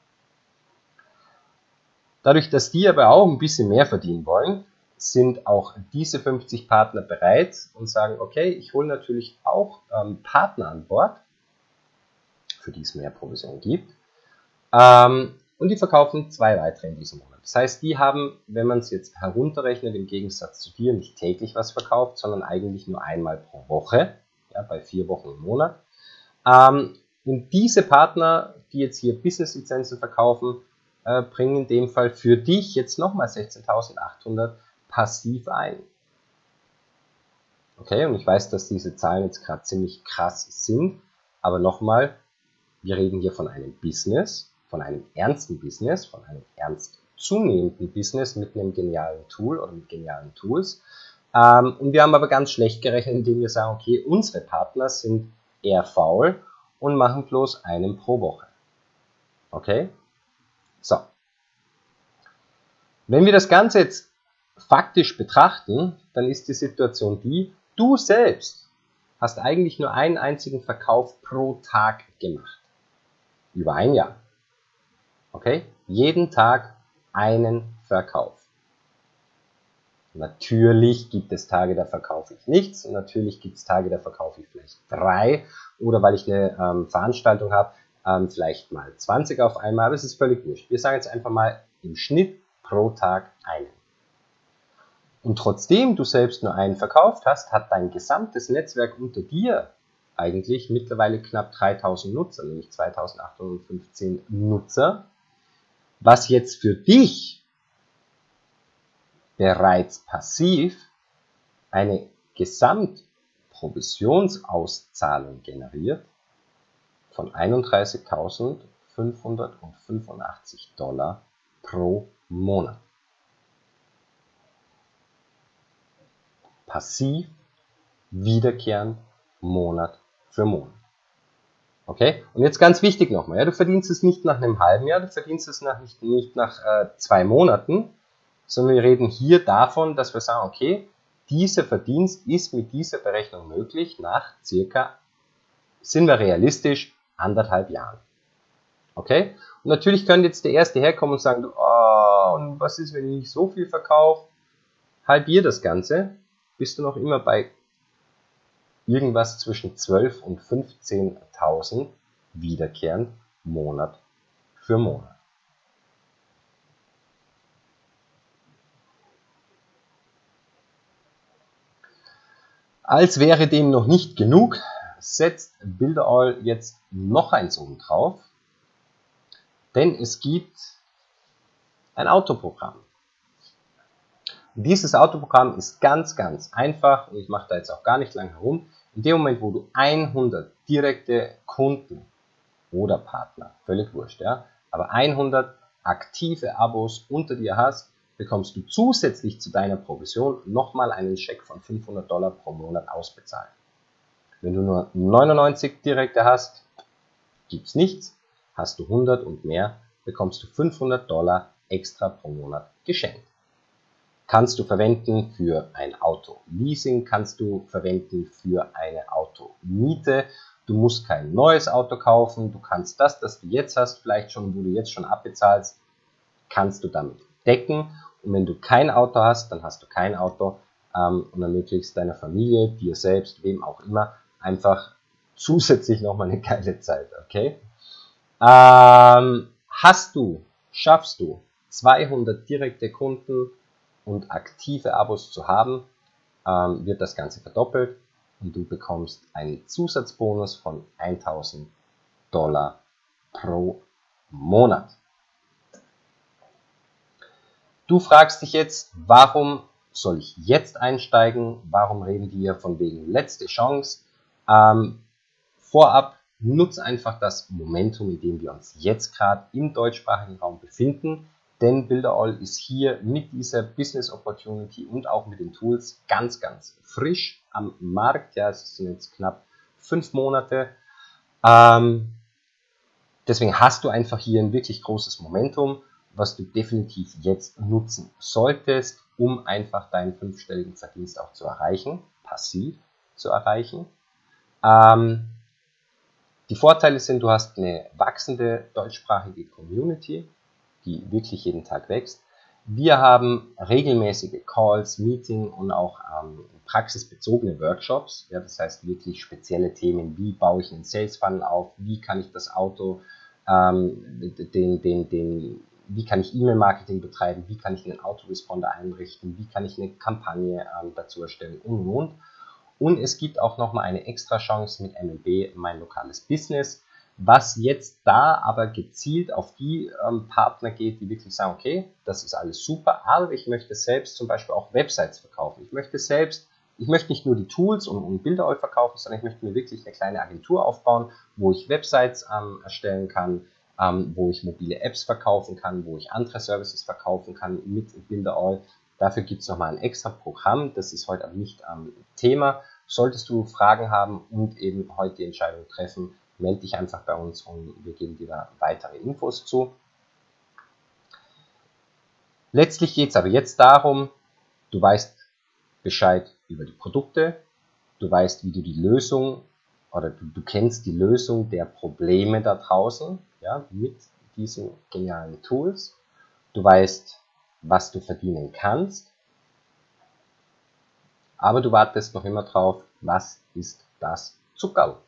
Dadurch, dass die aber auch ein bisschen mehr verdienen wollen, sind auch diese 50 Partner bereit und sagen, okay, ich hole natürlich auch Partner an Bord, für die es mehr Provision gibt. Und die verkaufen 2 weitere in diesem Monat. Das heißt, die haben, wenn man es jetzt herunterrechnet, im Gegensatz zu dir nicht täglich was verkauft, sondern eigentlich nur einmal pro Woche, ja, bei 4 Wochen im Monat. Und diese Partner, die jetzt hier Business-Lizenzen verkaufen, bringen in dem Fall für dich jetzt nochmal 16.800 passiv ein. Okay, und ich weiß, dass diese Zahlen jetzt gerade ziemlich krass sind, aber nochmal, wir reden hier von einem Business, von einem ernsten Business, von einem ernst zunehmenden Business mit einem genialen Tool oder mit genialen Tools. Und wir haben aber ganz schlecht gerechnet, indem wir sagen, okay, unsere Partner sind eher faul und machen bloß einen pro Woche. Okay? So. Wenn wir das Ganze jetzt faktisch betrachten, dann ist die Situation die, du selbst hast eigentlich nur einen einzigen Verkauf pro Tag gemacht. Über ein Jahr. Okay? Jeden Tag einen Verkauf. Natürlich gibt es Tage, da verkaufe ich nichts. Und natürlich gibt es Tage, da verkaufe ich vielleicht 3. Oder weil ich eine Veranstaltung habe, vielleicht mal 20 auf einmal. Aber es ist völlig wurscht. Wir sagen jetzt einfach mal im Schnitt pro Tag einen. Und trotzdem du selbst nur einen verkauft hast, hat dein gesamtes Netzwerk unter dir eigentlich mittlerweile knapp 3000 Nutzer, nämlich 2815 Nutzer, was jetzt für dich bereits passiv eine Gesamtprovisionsauszahlung generiert von 31.585 $ pro Monat. Passiv, wiederkehrend, Monat für Monat. Okay? Und jetzt ganz wichtig nochmal, ja, du verdienst es nicht nach einem halben Jahr, du verdienst es nicht nach 2 Monaten, sondern wir reden hier davon, dass wir sagen, okay, dieser Verdienst ist mit dieser Berechnung möglich nach circa, sind wir realistisch, 1,5 Jahren. Okay? Und natürlich könnte jetzt der Erste herkommen und sagen, oh, und was ist, wenn ich nicht so viel verkaufe? Halbier das Ganze, bist du noch immer bei irgendwas zwischen 12.000 und 15.000 wiederkehrend Monat für Monat. Als wäre dem noch nicht genug, setzt Builderall jetzt noch eins oben drauf, denn es gibt ein Autoprogramm. Dieses Autoprogramm ist ganz, ganz einfach und ich mache da jetzt auch gar nicht lange herum. In dem Moment, wo du 100 direkte Kunden oder Partner, völlig wurscht, ja, aber 100 aktive Abos unter dir hast, bekommst du zusätzlich zu deiner Provision nochmal einen Scheck von 500 $ pro Monat ausbezahlt. Wenn du nur 99 direkte hast, gibt es nichts. Hast du 100 und mehr, bekommst du 500 $ extra pro Monat geschenkt. Kannst du verwenden für ein Auto-Leasing, kannst du verwenden für eine Automiete. Du musst kein neues Auto kaufen, du kannst das du jetzt hast, vielleicht schon, wo du jetzt schon abbezahlst, kannst du damit decken. Und wenn du kein Auto hast, dann hast du kein Auto und ermöglichst deiner Familie, dir selbst, wem auch immer, einfach zusätzlich nochmal eine geile Zeit, okay? Schaffst du 200 direkte Kunden und aktive Abos zu haben, wird das Ganze verdoppelt und du bekommst einen Zusatzbonus von 1.000 $ pro Monat. Du fragst dich jetzt, warum soll ich jetzt einsteigen? Warum reden wir von wegen letzte Chance? Vorab, nutze einfach das Momentum, in dem wir uns jetzt gerade im deutschsprachigen Raum befinden. Denn Builderall ist hier mit dieser Business Opportunity und auch mit den Tools ganz, ganz frisch am Markt. Ja, es sind jetzt knapp 5 Monate. Deswegen hast du einfach hier ein wirklich großes Momentum, was du definitiv jetzt nutzen solltest, um einfach deinen 5-stelligen Verdienst auch zu erreichen, passiv zu erreichen. Die Vorteile sind, du hast eine wachsende deutschsprachige Community, die wirklich jeden Tag wächst. Wir haben regelmäßige Calls, Meetings und auch praxisbezogene Workshops. Ja, das heißt wirklich spezielle Themen, wie baue ich einen Sales Funnel auf, wie kann ich das Auto, wie kann ich E-Mail-Marketing betreiben, wie kann ich einen Autoresponder einrichten, wie kann ich eine Kampagne dazu erstellen und. Und es gibt auch nochmal eine extra Chance mit MLB, mein lokales Business, was jetzt da aber gezielt auf die Partner geht, die wirklich sagen, okay, das ist alles super, aber ich möchte selbst zum Beispiel auch Websites verkaufen. Ich möchte nicht nur die Tools und Builderall verkaufen, sondern ich möchte mir wirklich eine kleine Agentur aufbauen, wo ich Websites erstellen kann, wo ich mobile Apps verkaufen kann, wo ich andere Services verkaufen kann mit Builderall. Dafür gibt es nochmal ein extra Programm, das ist heute aber nicht Thema. Solltest du Fragen haben und eben heute die Entscheidung treffen, melde dich einfach bei uns und wir geben dir da weitere Infos zu. Letztlich geht es aber jetzt darum, du weißt Bescheid über die Produkte, du weißt, wie du die Lösung oder du kennst die Lösung der Probleme da draußen, ja, mit diesen genialen Tools. Du weißt, was du verdienen kannst, aber du wartest noch immer drauf, was ist das Zuckerl?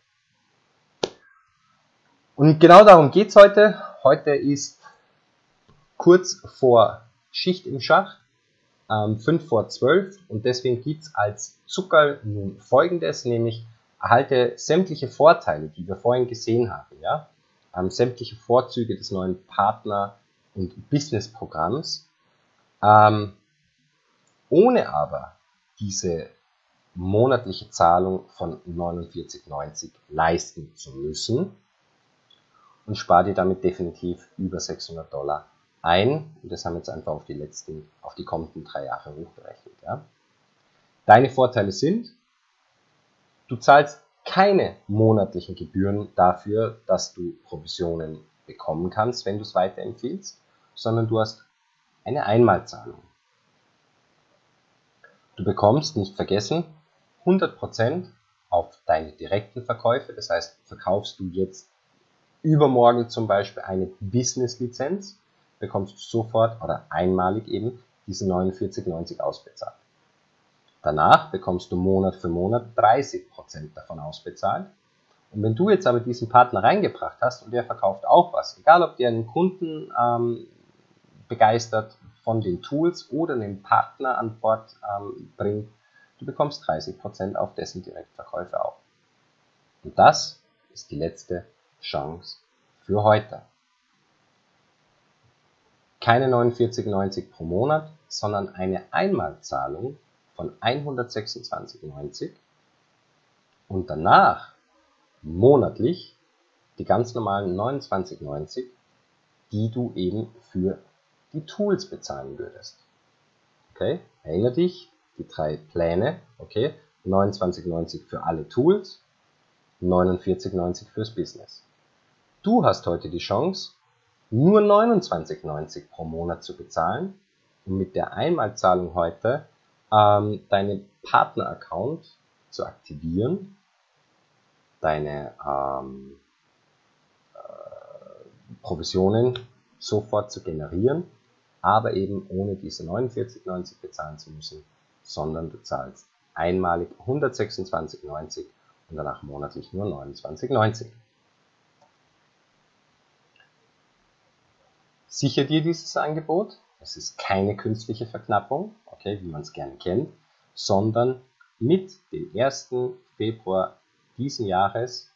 Und genau darum geht es heute. Heute ist kurz vor Schicht im Schacht, 5 vor 12 und deswegen gibt es als Zuckerl nun Folgendes, nämlich erhalte sämtliche Vorteile, die wir vorhin gesehen haben, ja? Sämtliche Vorzüge des neuen Partner- und Business-Programms, ohne aber diese monatliche Zahlung von 49,90 leisten zu müssen und spare dir damit definitiv über $600 ein. Und das haben wir jetzt einfach auf die kommenden 3 Jahre hochgerechnet. Ja. Deine Vorteile sind, du zahlst keine monatlichen Gebühren dafür, dass du Provisionen bekommen kannst, wenn du es weiterempfiehlst, sondern du hast eine Einmalzahlung. Du bekommst, nicht vergessen, 100% auf deine direkten Verkäufe, das heißt, verkaufst du jetzt übermorgen zum Beispiel eine Business-Lizenz, bekommst du sofort oder einmalig eben diese 49,90 ausbezahlt. Danach bekommst du Monat für Monat 30% davon ausbezahlt. Und wenn du jetzt aber diesen Partner reingebracht hast und der verkauft auch was, egal ob der einen Kunden begeistert von den Tools oder einen Partner an Bord bringt, du bekommst 30% auf dessen Direktverkäufe auch. Und das ist die letzte Chance für heute. Keine 49,90 pro Monat, sondern eine Einmalzahlung von 126,90 und danach monatlich die ganz normalen 29,90, die du eben für die Tools bezahlen würdest. Okay, erinnere dich, die 3 Pläne, okay, 29,90 für alle Tools, 49,90 fürs Business. Du hast heute die Chance, nur 29,90 pro Monat zu bezahlen und mit der Einmalzahlung heute deinen Partner-Account zu aktivieren, deine Provisionen sofort zu generieren, aber eben ohne diese 49,90 bezahlen zu müssen, sondern du zahlst einmalig 126,90 und danach monatlich nur 29,90. Sicher dir dieses Angebot. Es ist keine künstliche Verknappung, okay, wie man es gerne kennt, sondern mit dem 1. Februar diesen Jahres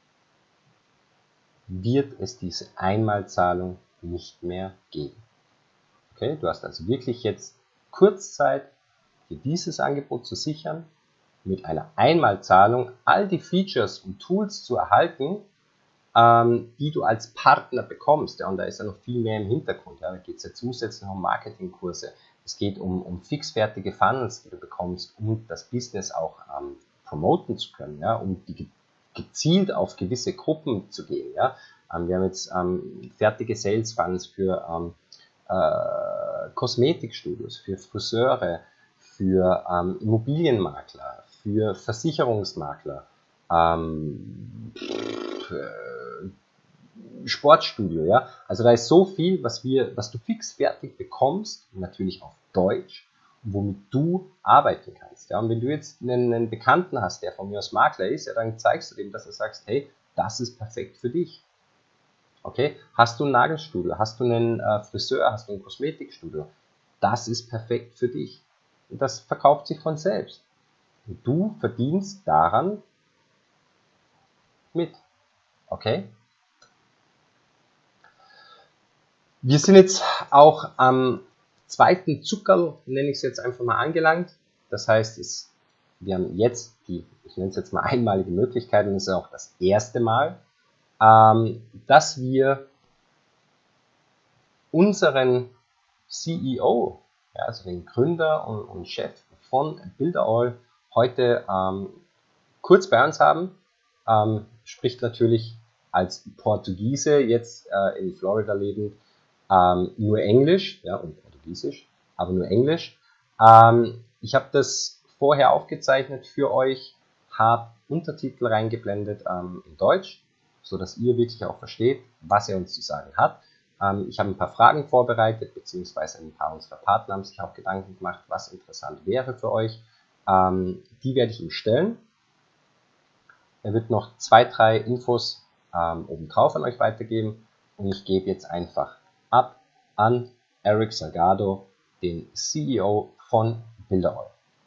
wird es diese Einmalzahlung nicht mehr geben. Okay, du hast also wirklich jetzt Kurzzeit, dir dieses Angebot zu sichern, mit einer Einmalzahlung all die Features und Tools zu erhalten, die du als Partner bekommst. Ja, und da ist ja noch viel mehr im Hintergrund. Ja, da geht es ja zusätzlich um Marketingkurse. Es geht um fixfertige Funnels, die du bekommst, um das Business auch promoten zu können, ja, um die gezielt auf gewisse Gruppen zu gehen. Ja. Wir haben jetzt fertige Sales Funnels für Kosmetikstudios, für Friseure, für Immobilienmakler, für Versicherungsmakler, Sportstudio, ja. Also da ist so viel, was du fix fertig bekommst, natürlich auf Deutsch, womit du arbeiten kannst. Ja. Und wenn du jetzt einen Bekannten hast, der von mir aus Makler ist, ja, dann zeigst du dem, dass du sagst, hey, das ist perfekt für dich. Okay? Hast du ein Nagelstudio, hast du einen Friseur, hast du ein Kosmetikstudio, das ist perfekt für dich. Und das verkauft sich von selbst. Und du verdienst daran mit. Okay? Wir sind jetzt auch am zweiten Zuckerl, nenne ich es jetzt einfach mal, angelangt. Das heißt, wir haben jetzt ich nenne es jetzt mal einmalige Möglichkeit, und das ist auch das erste Mal, dass wir unseren CEO, ja, also den Gründer und Chef von Builderall, heute kurz bei uns haben. Spricht natürlich als Portugiese, jetzt in Florida lebend, nur Englisch, ja, und Portugiesisch, aber nur Englisch. Ich habe das vorher aufgezeichnet für euch, habe Untertitel reingeblendet in Deutsch, sodass ihr wirklich auch versteht, was er uns zu sagen hat. Ich habe ein paar Fragen vorbereitet, beziehungsweise ein paar unserer Partner haben sich auch Gedanken gemacht, was interessant wäre für euch. Die werde ich ihm stellen. Er wird noch 2, 3 Infos obendrauf an euch weitergeben und ich gebe jetzt einfach ab an Eric Salgado, den CEO von Builderall.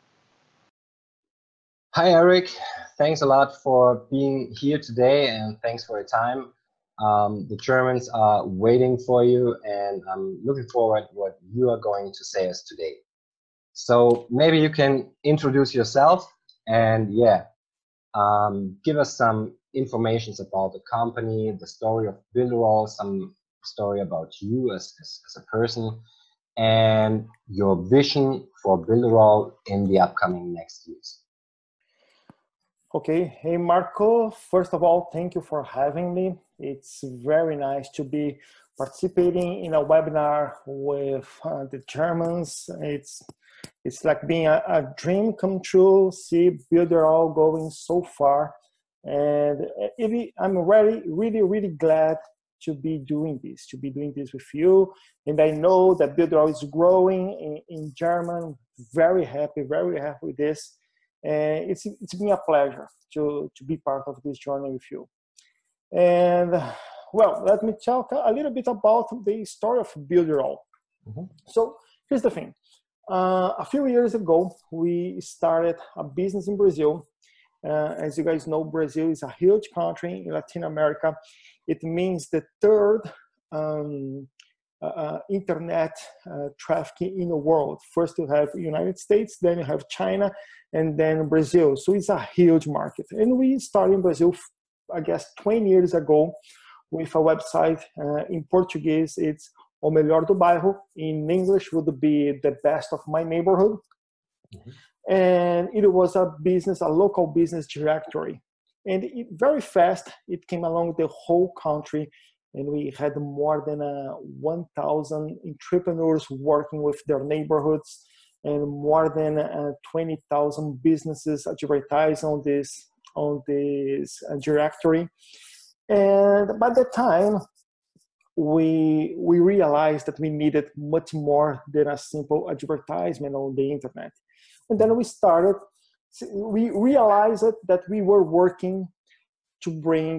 Hi Eric, thanks a lot for being here today and thanks for your time. The Germans are waiting for you and I'm looking forward to what you are going to say us today. So maybe you can introduce yourself and give us some information about the company, the story of Builderall, some story about you as a person, and your vision for Builderall in the upcoming next years. Okay, hey Marco, first of all, thank you for having me. It's very nice to be participating in a webinar with the Germans. It's like being a dream come true, see Builderall going so far. And I'm really glad to be doing this with you. And I know that Builderall is growing in German. Very happy with this. And it's been a pleasure to be part of this journey with you. And well, let me talk a little bit about the story of Builderall. So here's the thing. A few years ago, we started a business in Brazil. As you guys know, Brazil is a huge country in Latin America. It means the third internet traffic in the world. First you have United States, then you have China, and then Brazil. So it's a huge market. And we started in Brazil, I guess, 20 years ago with a website in Portuguese. It's O Melhor do Bairro. In English would be The Best of My Neighborhood. And it was a local business directory. And very fast, it came along the whole country. And we had more than 1,000 entrepreneurs working with their neighborhoods and more than 20,000 businesses advertise on this directory. And by that time, we realized that we needed much more than a simple advertisement on the internet. And then we realized that we were working to bring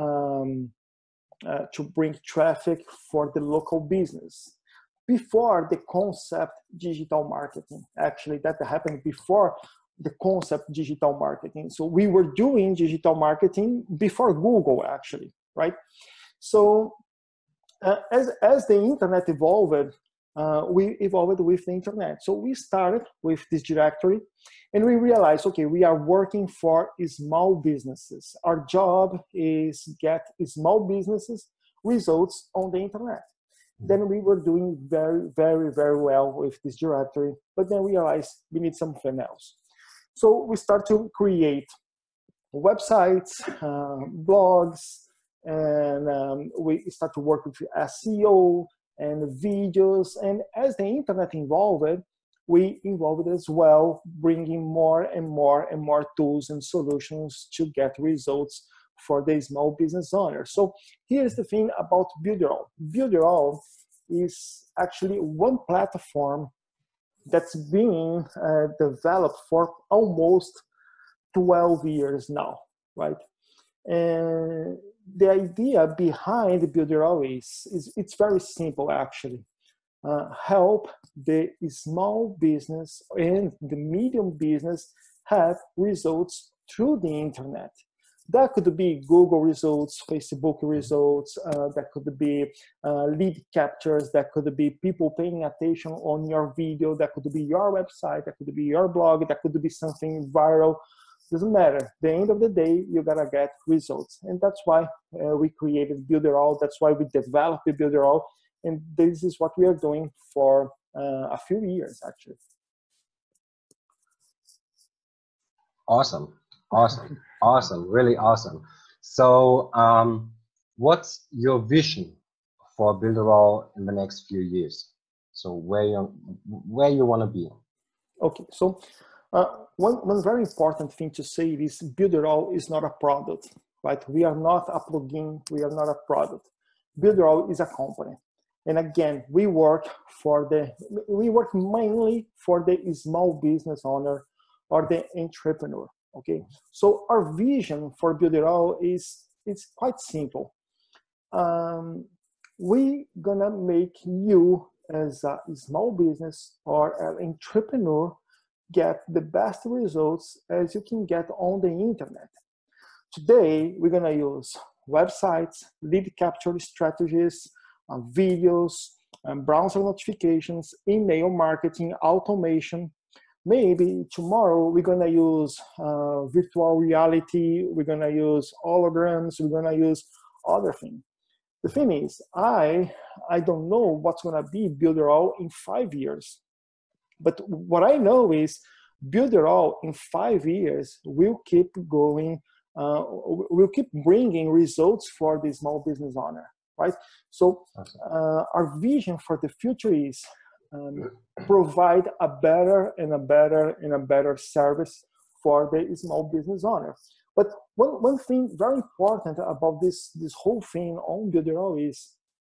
traffic for the local business before the concept digital marketing. Actually, that happened before the concept digital marketing. So we were doing digital marketing before Google, actually, right? So as the internet evolved, we evolved with the internet. So we started with this directory and we realized, okay, we are working for small businesses. Our job is get small businesses results on the internet. Then we were doing very well with this directory, but then we realized we need something else. So we start to create websites, blogs, and we start to work with SEO and videos. And as the internet evolved, we involved as well, bringing more and more tools and solutions to get results for the small business owner. So here's the thing about Builderall. Builderall is actually one platform that's being developed for almost 12 years now, right? And the idea behind Builderall is it's very simple, actually. Help the small business and the medium business have results through the internet. That could be Google results, Facebook results, that could be lead captures, that could be people paying attention on your video, that could be your website, that could be your blog, that could be something viral. Doesn't matter. At the end of the day, you gotta get results. And that's why we created Builderall. That's why we developed Builderall. and this is what we are doing for a few years, actually. Awesome, awesome, awesome, really awesome. So, what's your vision for Builderall in the next few years? So, where you want to be? Okay, so one very important thing to say is Builderall is not a product, right? We are not a plugin, we are not a product. Builderall is a company. And again, we work mainly for the small business owner or the entrepreneur, okay? So our vision for Builderall is quite simple. We gonna make you as a small business or an entrepreneur get the best results as you can get on the internet. Today, we're gonna use websites, lead capture strategies, videos, browser notifications, email marketing, automation. Maybe tomorrow we're gonna use virtual reality, we're gonna use holograms, we're gonna use other things. The thing is, I don't know what's gonna be Builderall in 5 years. But what I know is Builderall in 5 years will keep going, will keep bringing results for the small business owner, right? So our vision for the future is provide a better and a better and a better service for the small business owner. But one thing very important about this whole thing on Builderall is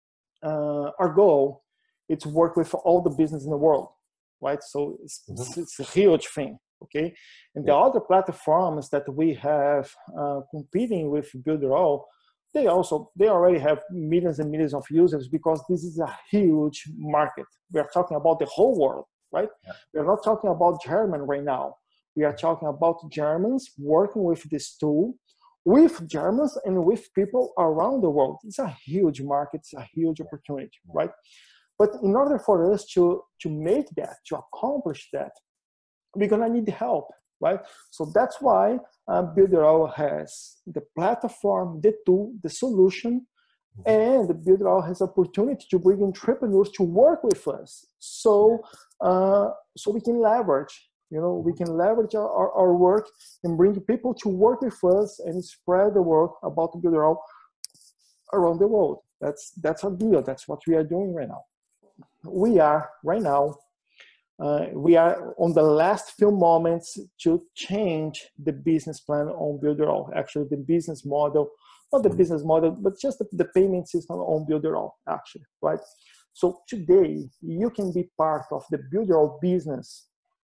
our goal is to work with all the business in the world, right? So it's a huge thing, okay? And the other platforms that we have competing with Builderall, they already have millions and millions of users because this is a huge market. We are talking about the whole world, right? Yeah. We are not talking about German right now. We are talking about Germans working with this tool, with Germans and with people around the world. It's a huge market, it's a huge opportunity, right? But in order for us to make that, to accomplish that, we're gonna need help, right? So that's why Builderall has the platform, the tool, the solution, and Builderall has opportunity to bring entrepreneurs to work with us. So we can leverage, we can leverage our work and bring people to work with us and spread the word about Builderall around the world. That's our deal. That's what we are doing right now. We are right now, we are on the last few moments to change the business plan on Builderall. Actually, the business model, not the business model, but just the payment system on Builderall, actually, right? So today, you can be part of the Builderall business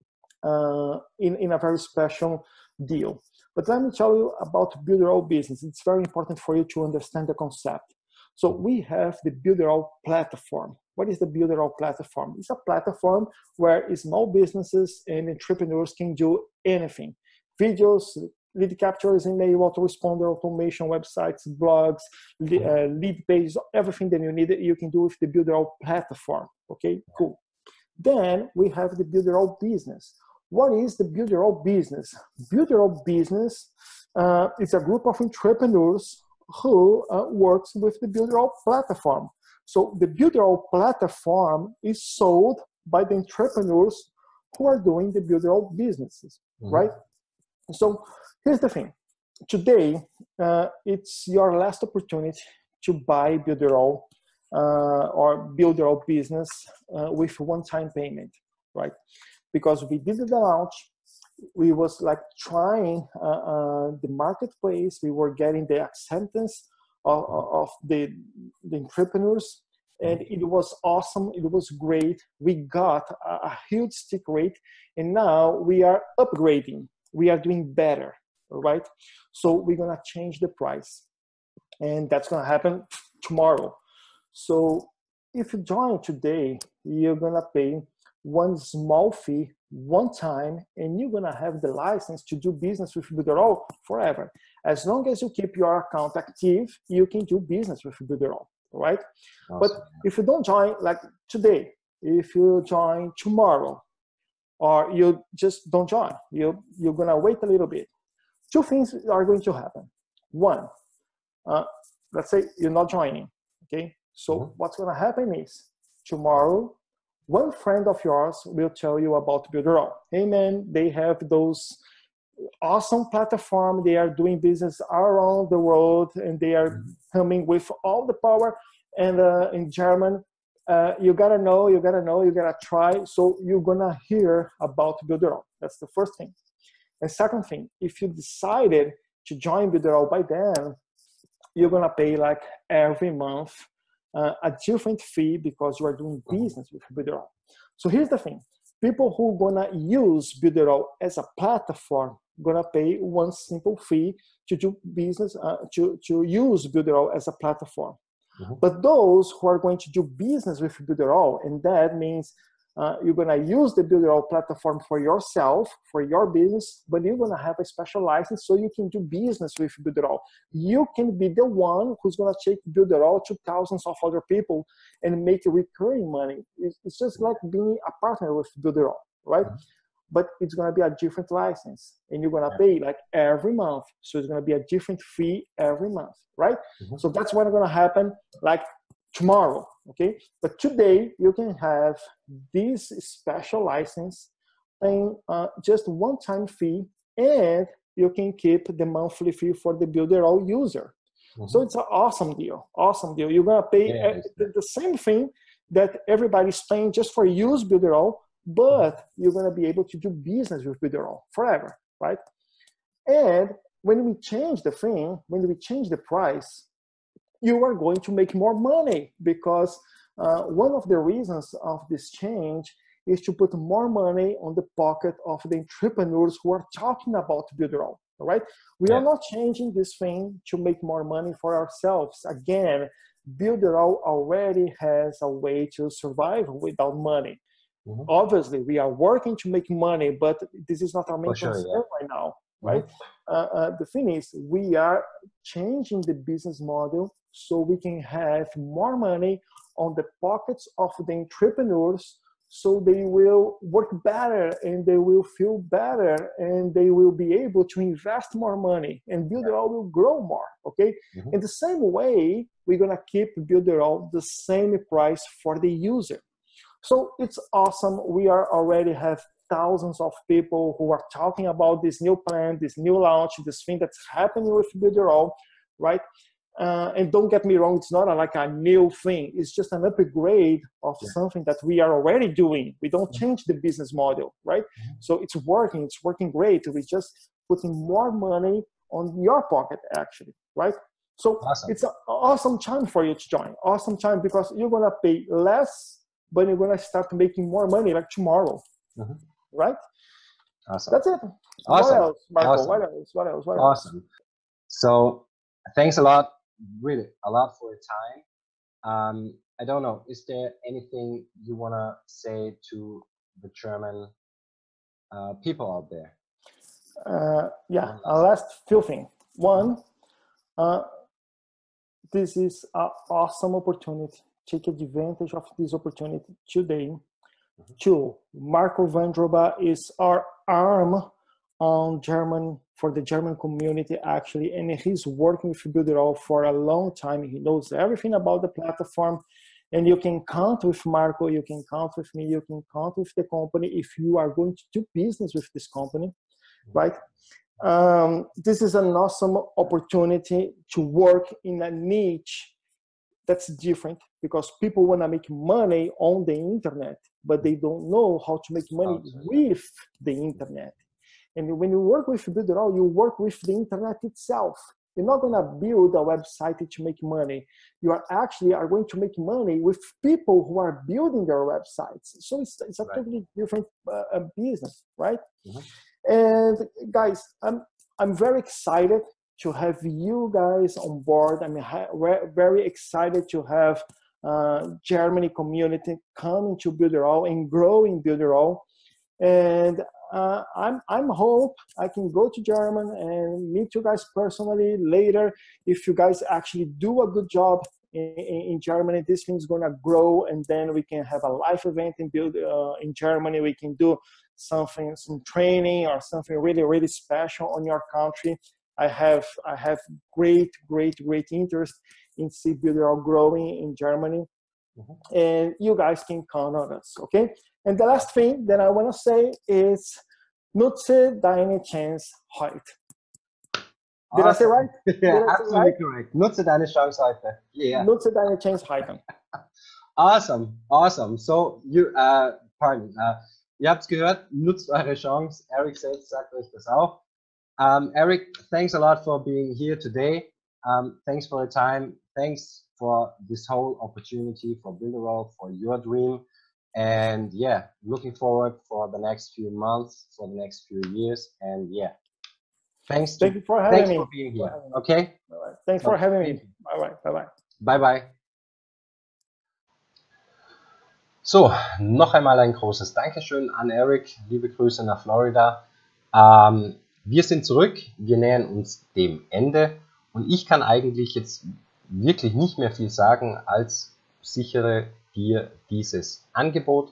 in a very special deal. But let me tell you about Builderall business. It's very important for you to understand the concept. So we have the Builderall platform. What is the Builderall platform? It's a platform where small businesses and entrepreneurs can do anything. Videos, lead captures, email, autoresponder, automation, websites, blogs, lead pages, everything that you need, you can do with the Builderall platform. Okay, cool. Then we have the Builderall business. What is the Builderall business? Builderall business is a group of entrepreneurs who works with the Builderall platform. So the Builderall platform is sold by the entrepreneurs who are doing the Builderall businesses, right? So here's the thing. Today, it's your last opportunity to buy Builderall or Builderall business with one-time payment, right? Because we did the launch, we was like trying the marketplace, we were getting the acceptance of the entrepreneurs, and it was awesome, it was great. We got a huge stick rate, and now we are upgrading, we are doing better, right? So we're gonna change the price, and that's gonna happen tomorrow. So if you join today, you're gonna pay one small fee one time, and you're gonna have the license to do business with Builderall forever. As long as you keep your account active, you can do business with Builderall, right? Awesome. But if you don't join like today, if you join tomorrow, or you just don't join, you're gonna wait a little bit. Two things are going to happen. One, let's say you're not joining, okay? So what's going to happen is tomorrow, one friend of yours will tell you about Builderall. Hey man, they have those awesome platform. They are doing business around the world, and they are coming with all the power. And in German, you gotta know, you gotta try. So you're gonna hear about Builderall. That's the first thing. And second thing, if you decided to join Builderall by then, you're gonna pay like every month a different fee because you are doing business with Builderall. So here's the thing: people who are gonna use Builderall as a platform gonna pay one simple fee to do business, to use Builderall as a platform. But those who are going to do business with Builderall, and that means you're going to use the Builderall platform for yourself, for your business, but you're going to have a special license so you can do business with Builderall. You can be the one who's going to take Builderall to thousands of other people and make recurring money. It's just like being a partner with Builderall, right? But it's going to be a different license, and you're going to pay like every month. So it's going to be a different fee every month, right? So that's what's going to happen like tomorrow, okay? But today you can have this special license paying just one-time fee, and you can keep the monthly fee for the Builderall user. So it's an awesome deal, awesome deal. You're going to pay the same thing that everybody's paying just for use Builderall, but you're going to be able to do business with Builderall forever, right? And when we change the thing, when we change the price, you are going to make more money, because one of the reasons of this change is to put more money on the pocket of the entrepreneurs who are talking about Builderall, right? We are not changing this thing to make more money for ourselves. Again, Builderall already has a way to survive without money. Obviously, we are working to make money, but this is not our main concern right now, right? The thing is, we are changing the business model so we can have more money on the pockets of the entrepreneurs, so they will work better and they will feel better and they will be able to invest more money, and Builderall will grow more, okay? In the same way, we're going to keep Builderall the same price for the user. So it's awesome. We are already have thousands of people who are talking about this new plan, this new launch, this thing that's happening with Builderall, right? And don't get me wrong, it's not like a new thing. It's just an upgrade of something that we are already doing. We don't change the business model, right? So it's working great. We're just putting more money on your pocket, actually, right? So it's an awesome time for you to join. Awesome time, because you're going to pay less, but you're going to start making more money like tomorrow, right? Awesome. That's it. Awesome. What else, Marco? Awesome. What else? Awesome. So thanks a lot, really a lot for your time. I don't know, is there anything you want to say to the German people out there? Last few things. One, this is an awesome opportunity. Take advantage of this opportunity today. Two, Marco Wendroba is our arm on German, for the German community, actually, and he's working with Builderall for a long time. He knows everything about the platform, and you can count with Marco, you can count with me, you can count with the company if you are going to do business with this company, right? This is an awesome opportunity to work in a niche that's different, because people want to make money on the internet, but they don't know how to make money with the internet. And when you work with Builderall, you work with the internet itself. You're not going to build a website to make money. You are actually going to make money with people who are building their websites. So it's a totally different business, right? And guys, I'm very excited to have you guys on board. I'm very excited to have Germany community come to Builderall and grow in Builderall. And I'm hope I can go to Germany and meet you guys personally later. If you guys actually do a good job in Germany, this thing's gonna grow, and then we can have a live event in Germany. We can do some training or something really special on your country. I have great interest in CBuilder are growing in Germany. And you guys can count on us, okay? And the last thing that I want to say is nutze deine Chance heute. Did I say right? Yeah, absolutely correct. Nutze deine Chance heute. Yeah. Nutze deine Chance heute. Awesome, awesome. So, you, pardon, ihr habt es gehört, nutzt eure Chance. Eric selbst sagt euch das auch. Eric, thanks a lot for being here today. Thanks for your time. Thanks for this whole opportunity for Builderall, for your dream. And yeah, looking forward for the next few months, for the next few years. And yeah, thank you for having me. Thanks for being here. Okay? Right. Thanks for having me. Bye-bye. Bye-bye. Bye-bye. So, noch einmal ein großes Dankeschön an Eric. Liebe Grüße nach Florida. Wir sind zurück. Wir nähern uns dem Ende. Und ich kann eigentlich jetzt wirklich nicht mehr viel sagen, als sichere dir dieses Angebot.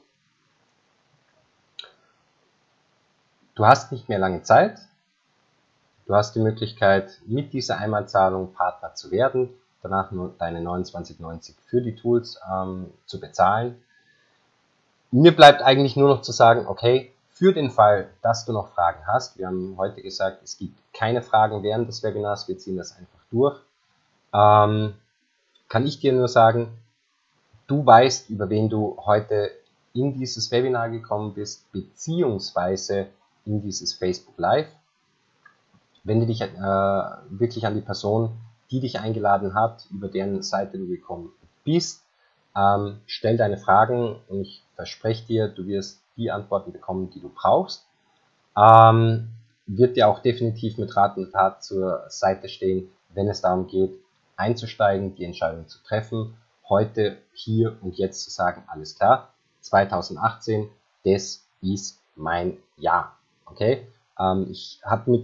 Du hast nicht mehr lange Zeit. Du hast die Möglichkeit, mit dieser Einmalzahlung Partner zu werden, danach nur deine 29,90 für die Tools zu bezahlen. Mir bleibt eigentlich nur noch zu sagen, okay, für den Fall, dass du noch Fragen hast, wir haben heute gesagt, es gibt keine Fragen während des Webinars, wir ziehen das einfach durch, kann ich dir nur sagen, du weißt, über wen du heute in dieses Webinar gekommen bist, beziehungsweise in dieses Facebook Live. Wende dich wirklich an die Person, die dich eingeladen hat, über deren Seite du gekommen bist. Stell deine Fragen und ich verspreche dir, du wirst die Antworten bekommen, die du brauchst. Wird dir auch definitiv mit Rat und Tat zur Seite stehen, wenn es darum geht, einzusteigen, die Entscheidung zu treffen, heute, hier und jetzt zu sagen, alles klar, 2018, das ist mein Jahr. Okay? Ich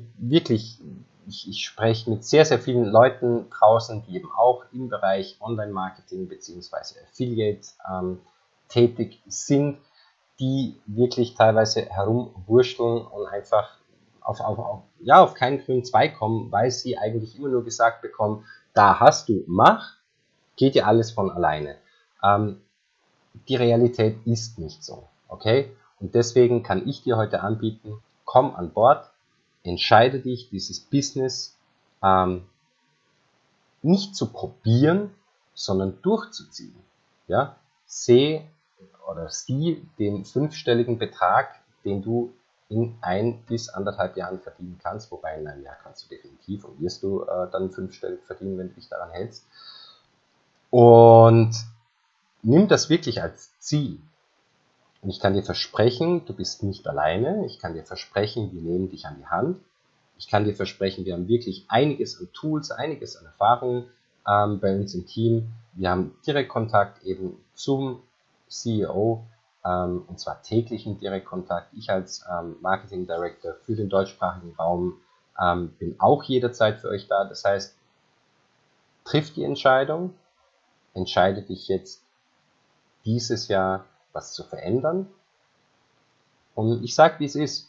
spreche mit sehr, sehr vielen Leuten draußen, die eben auch im Bereich Online-Marketing bzw. Affiliate tätig sind, die wirklich teilweise herumwurschteln und einfach auf keinen grünen Zweig kommen, weil sie eigentlich immer nur gesagt bekommen, da hast du, mach, geht ja alles von alleine. Die Realität ist nicht so, okay? Und deswegen kann ich dir heute anbieten, komm an Bord, entscheide dich, dieses Business nicht zu probieren, sondern durchzuziehen. Ja? Sieh den 5-stelligen Betrag, den du in 1 bis 1,5 Jahren verdienen kannst, wobei in einem Jahr kannst du definitiv und wirst du dann 5-stellig verdienen, wenn du dich daran hältst. Und nimm das wirklich als Ziel. Und ich kann dir versprechen, du bist nicht alleine. Ich kann dir versprechen, wir nehmen dich an die Hand. Ich kann dir versprechen, wir haben wirklich einiges an Tools, einiges an Erfahrungen bei uns im Team. Wir haben Direktkontakt eben zum CEO, und zwar täglichen Direktkontakt. Ich als Marketing Director für den deutschsprachigen Raum bin auch jederzeit für euch da. Das heißt, triff die Entscheidung, entscheide dich jetzt dieses Jahr was zu verändern. Und ich sage, wie es ist.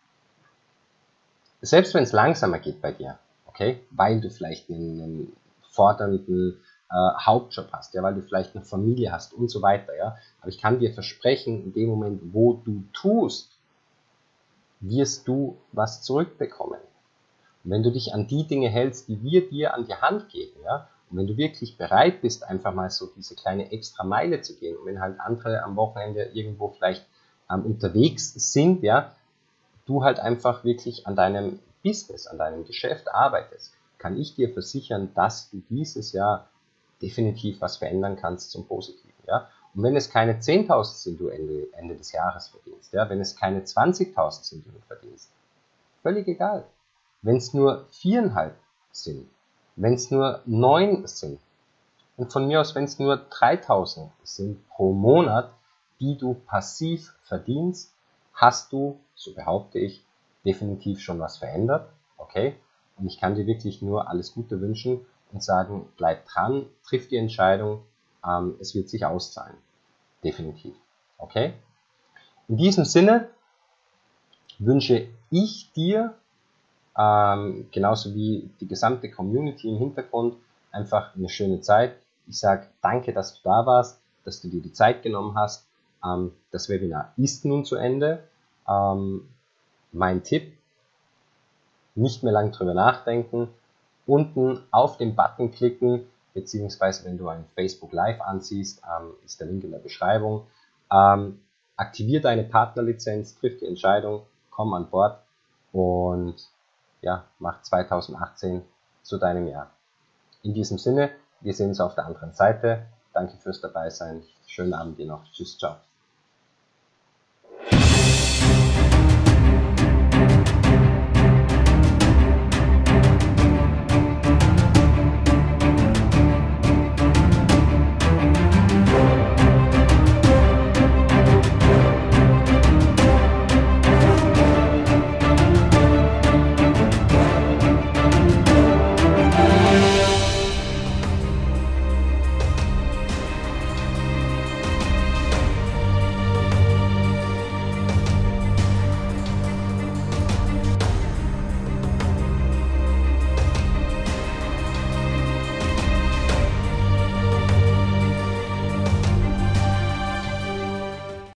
Selbst wenn es langsamer geht bei dir, okay, weil du vielleicht einen fordernden Hauptjob hast, ja, weil du vielleicht eine Familie hast und so weiter, ja, aber ich kann dir versprechen, in dem Moment, wo du tust, wirst du was zurückbekommen. Und wenn du dich an die Dinge hältst, die wir dir an die Hand geben, ja, und wenn du wirklich bereit bist, einfach mal so diese kleine extra Meile zu gehen, und wenn halt andere am Wochenende irgendwo vielleicht unterwegs sind, ja, du halt einfach wirklich an deinem Business, an deinem Geschäft arbeitest, kann ich dir versichern, dass du dieses Jahr definitiv was verändern kannst zum Positiven. Ja? Und wenn es keine 10.000 sind, du Ende des Jahres verdienst, ja? Wenn es keine 20.000 sind, die du verdienst, völlig egal. Wenn es nur 4,5 sind, wenn es nur 9 sind und von mir aus, wenn es nur 3.000 sind pro Monat, die du passiv verdienst, hast du, so behaupte ich, definitiv schon was verändert, okay? Und ich kann dir wirklich nur alles Gute wünschen und sagen, bleib dran, triff die Entscheidung, es wird sich auszahlen, definitiv, okay? In diesem Sinne wünsche ich dir, genauso wie die gesamte Community im Hintergrund, einfach eine schöne Zeit. Ich sage danke, dass du da warst, dass du dir die Zeit genommen hast. Das Webinar ist nun zu Ende. Mein Tipp, nicht mehr lang drüber nachdenken, unten auf den Button klicken, beziehungsweise wenn du ein Facebook Live ansiehst, ist der Link in der Beschreibung. Aktivier deine Partnerlizenz, triff die Entscheidung, komm an Bord und ja, mach 2018 zu deinem Jahr. In diesem Sinne, wir sehen uns auf der anderen Seite. Danke fürs Dabeisein. Schönen Abend dir noch. Tschüss, ciao.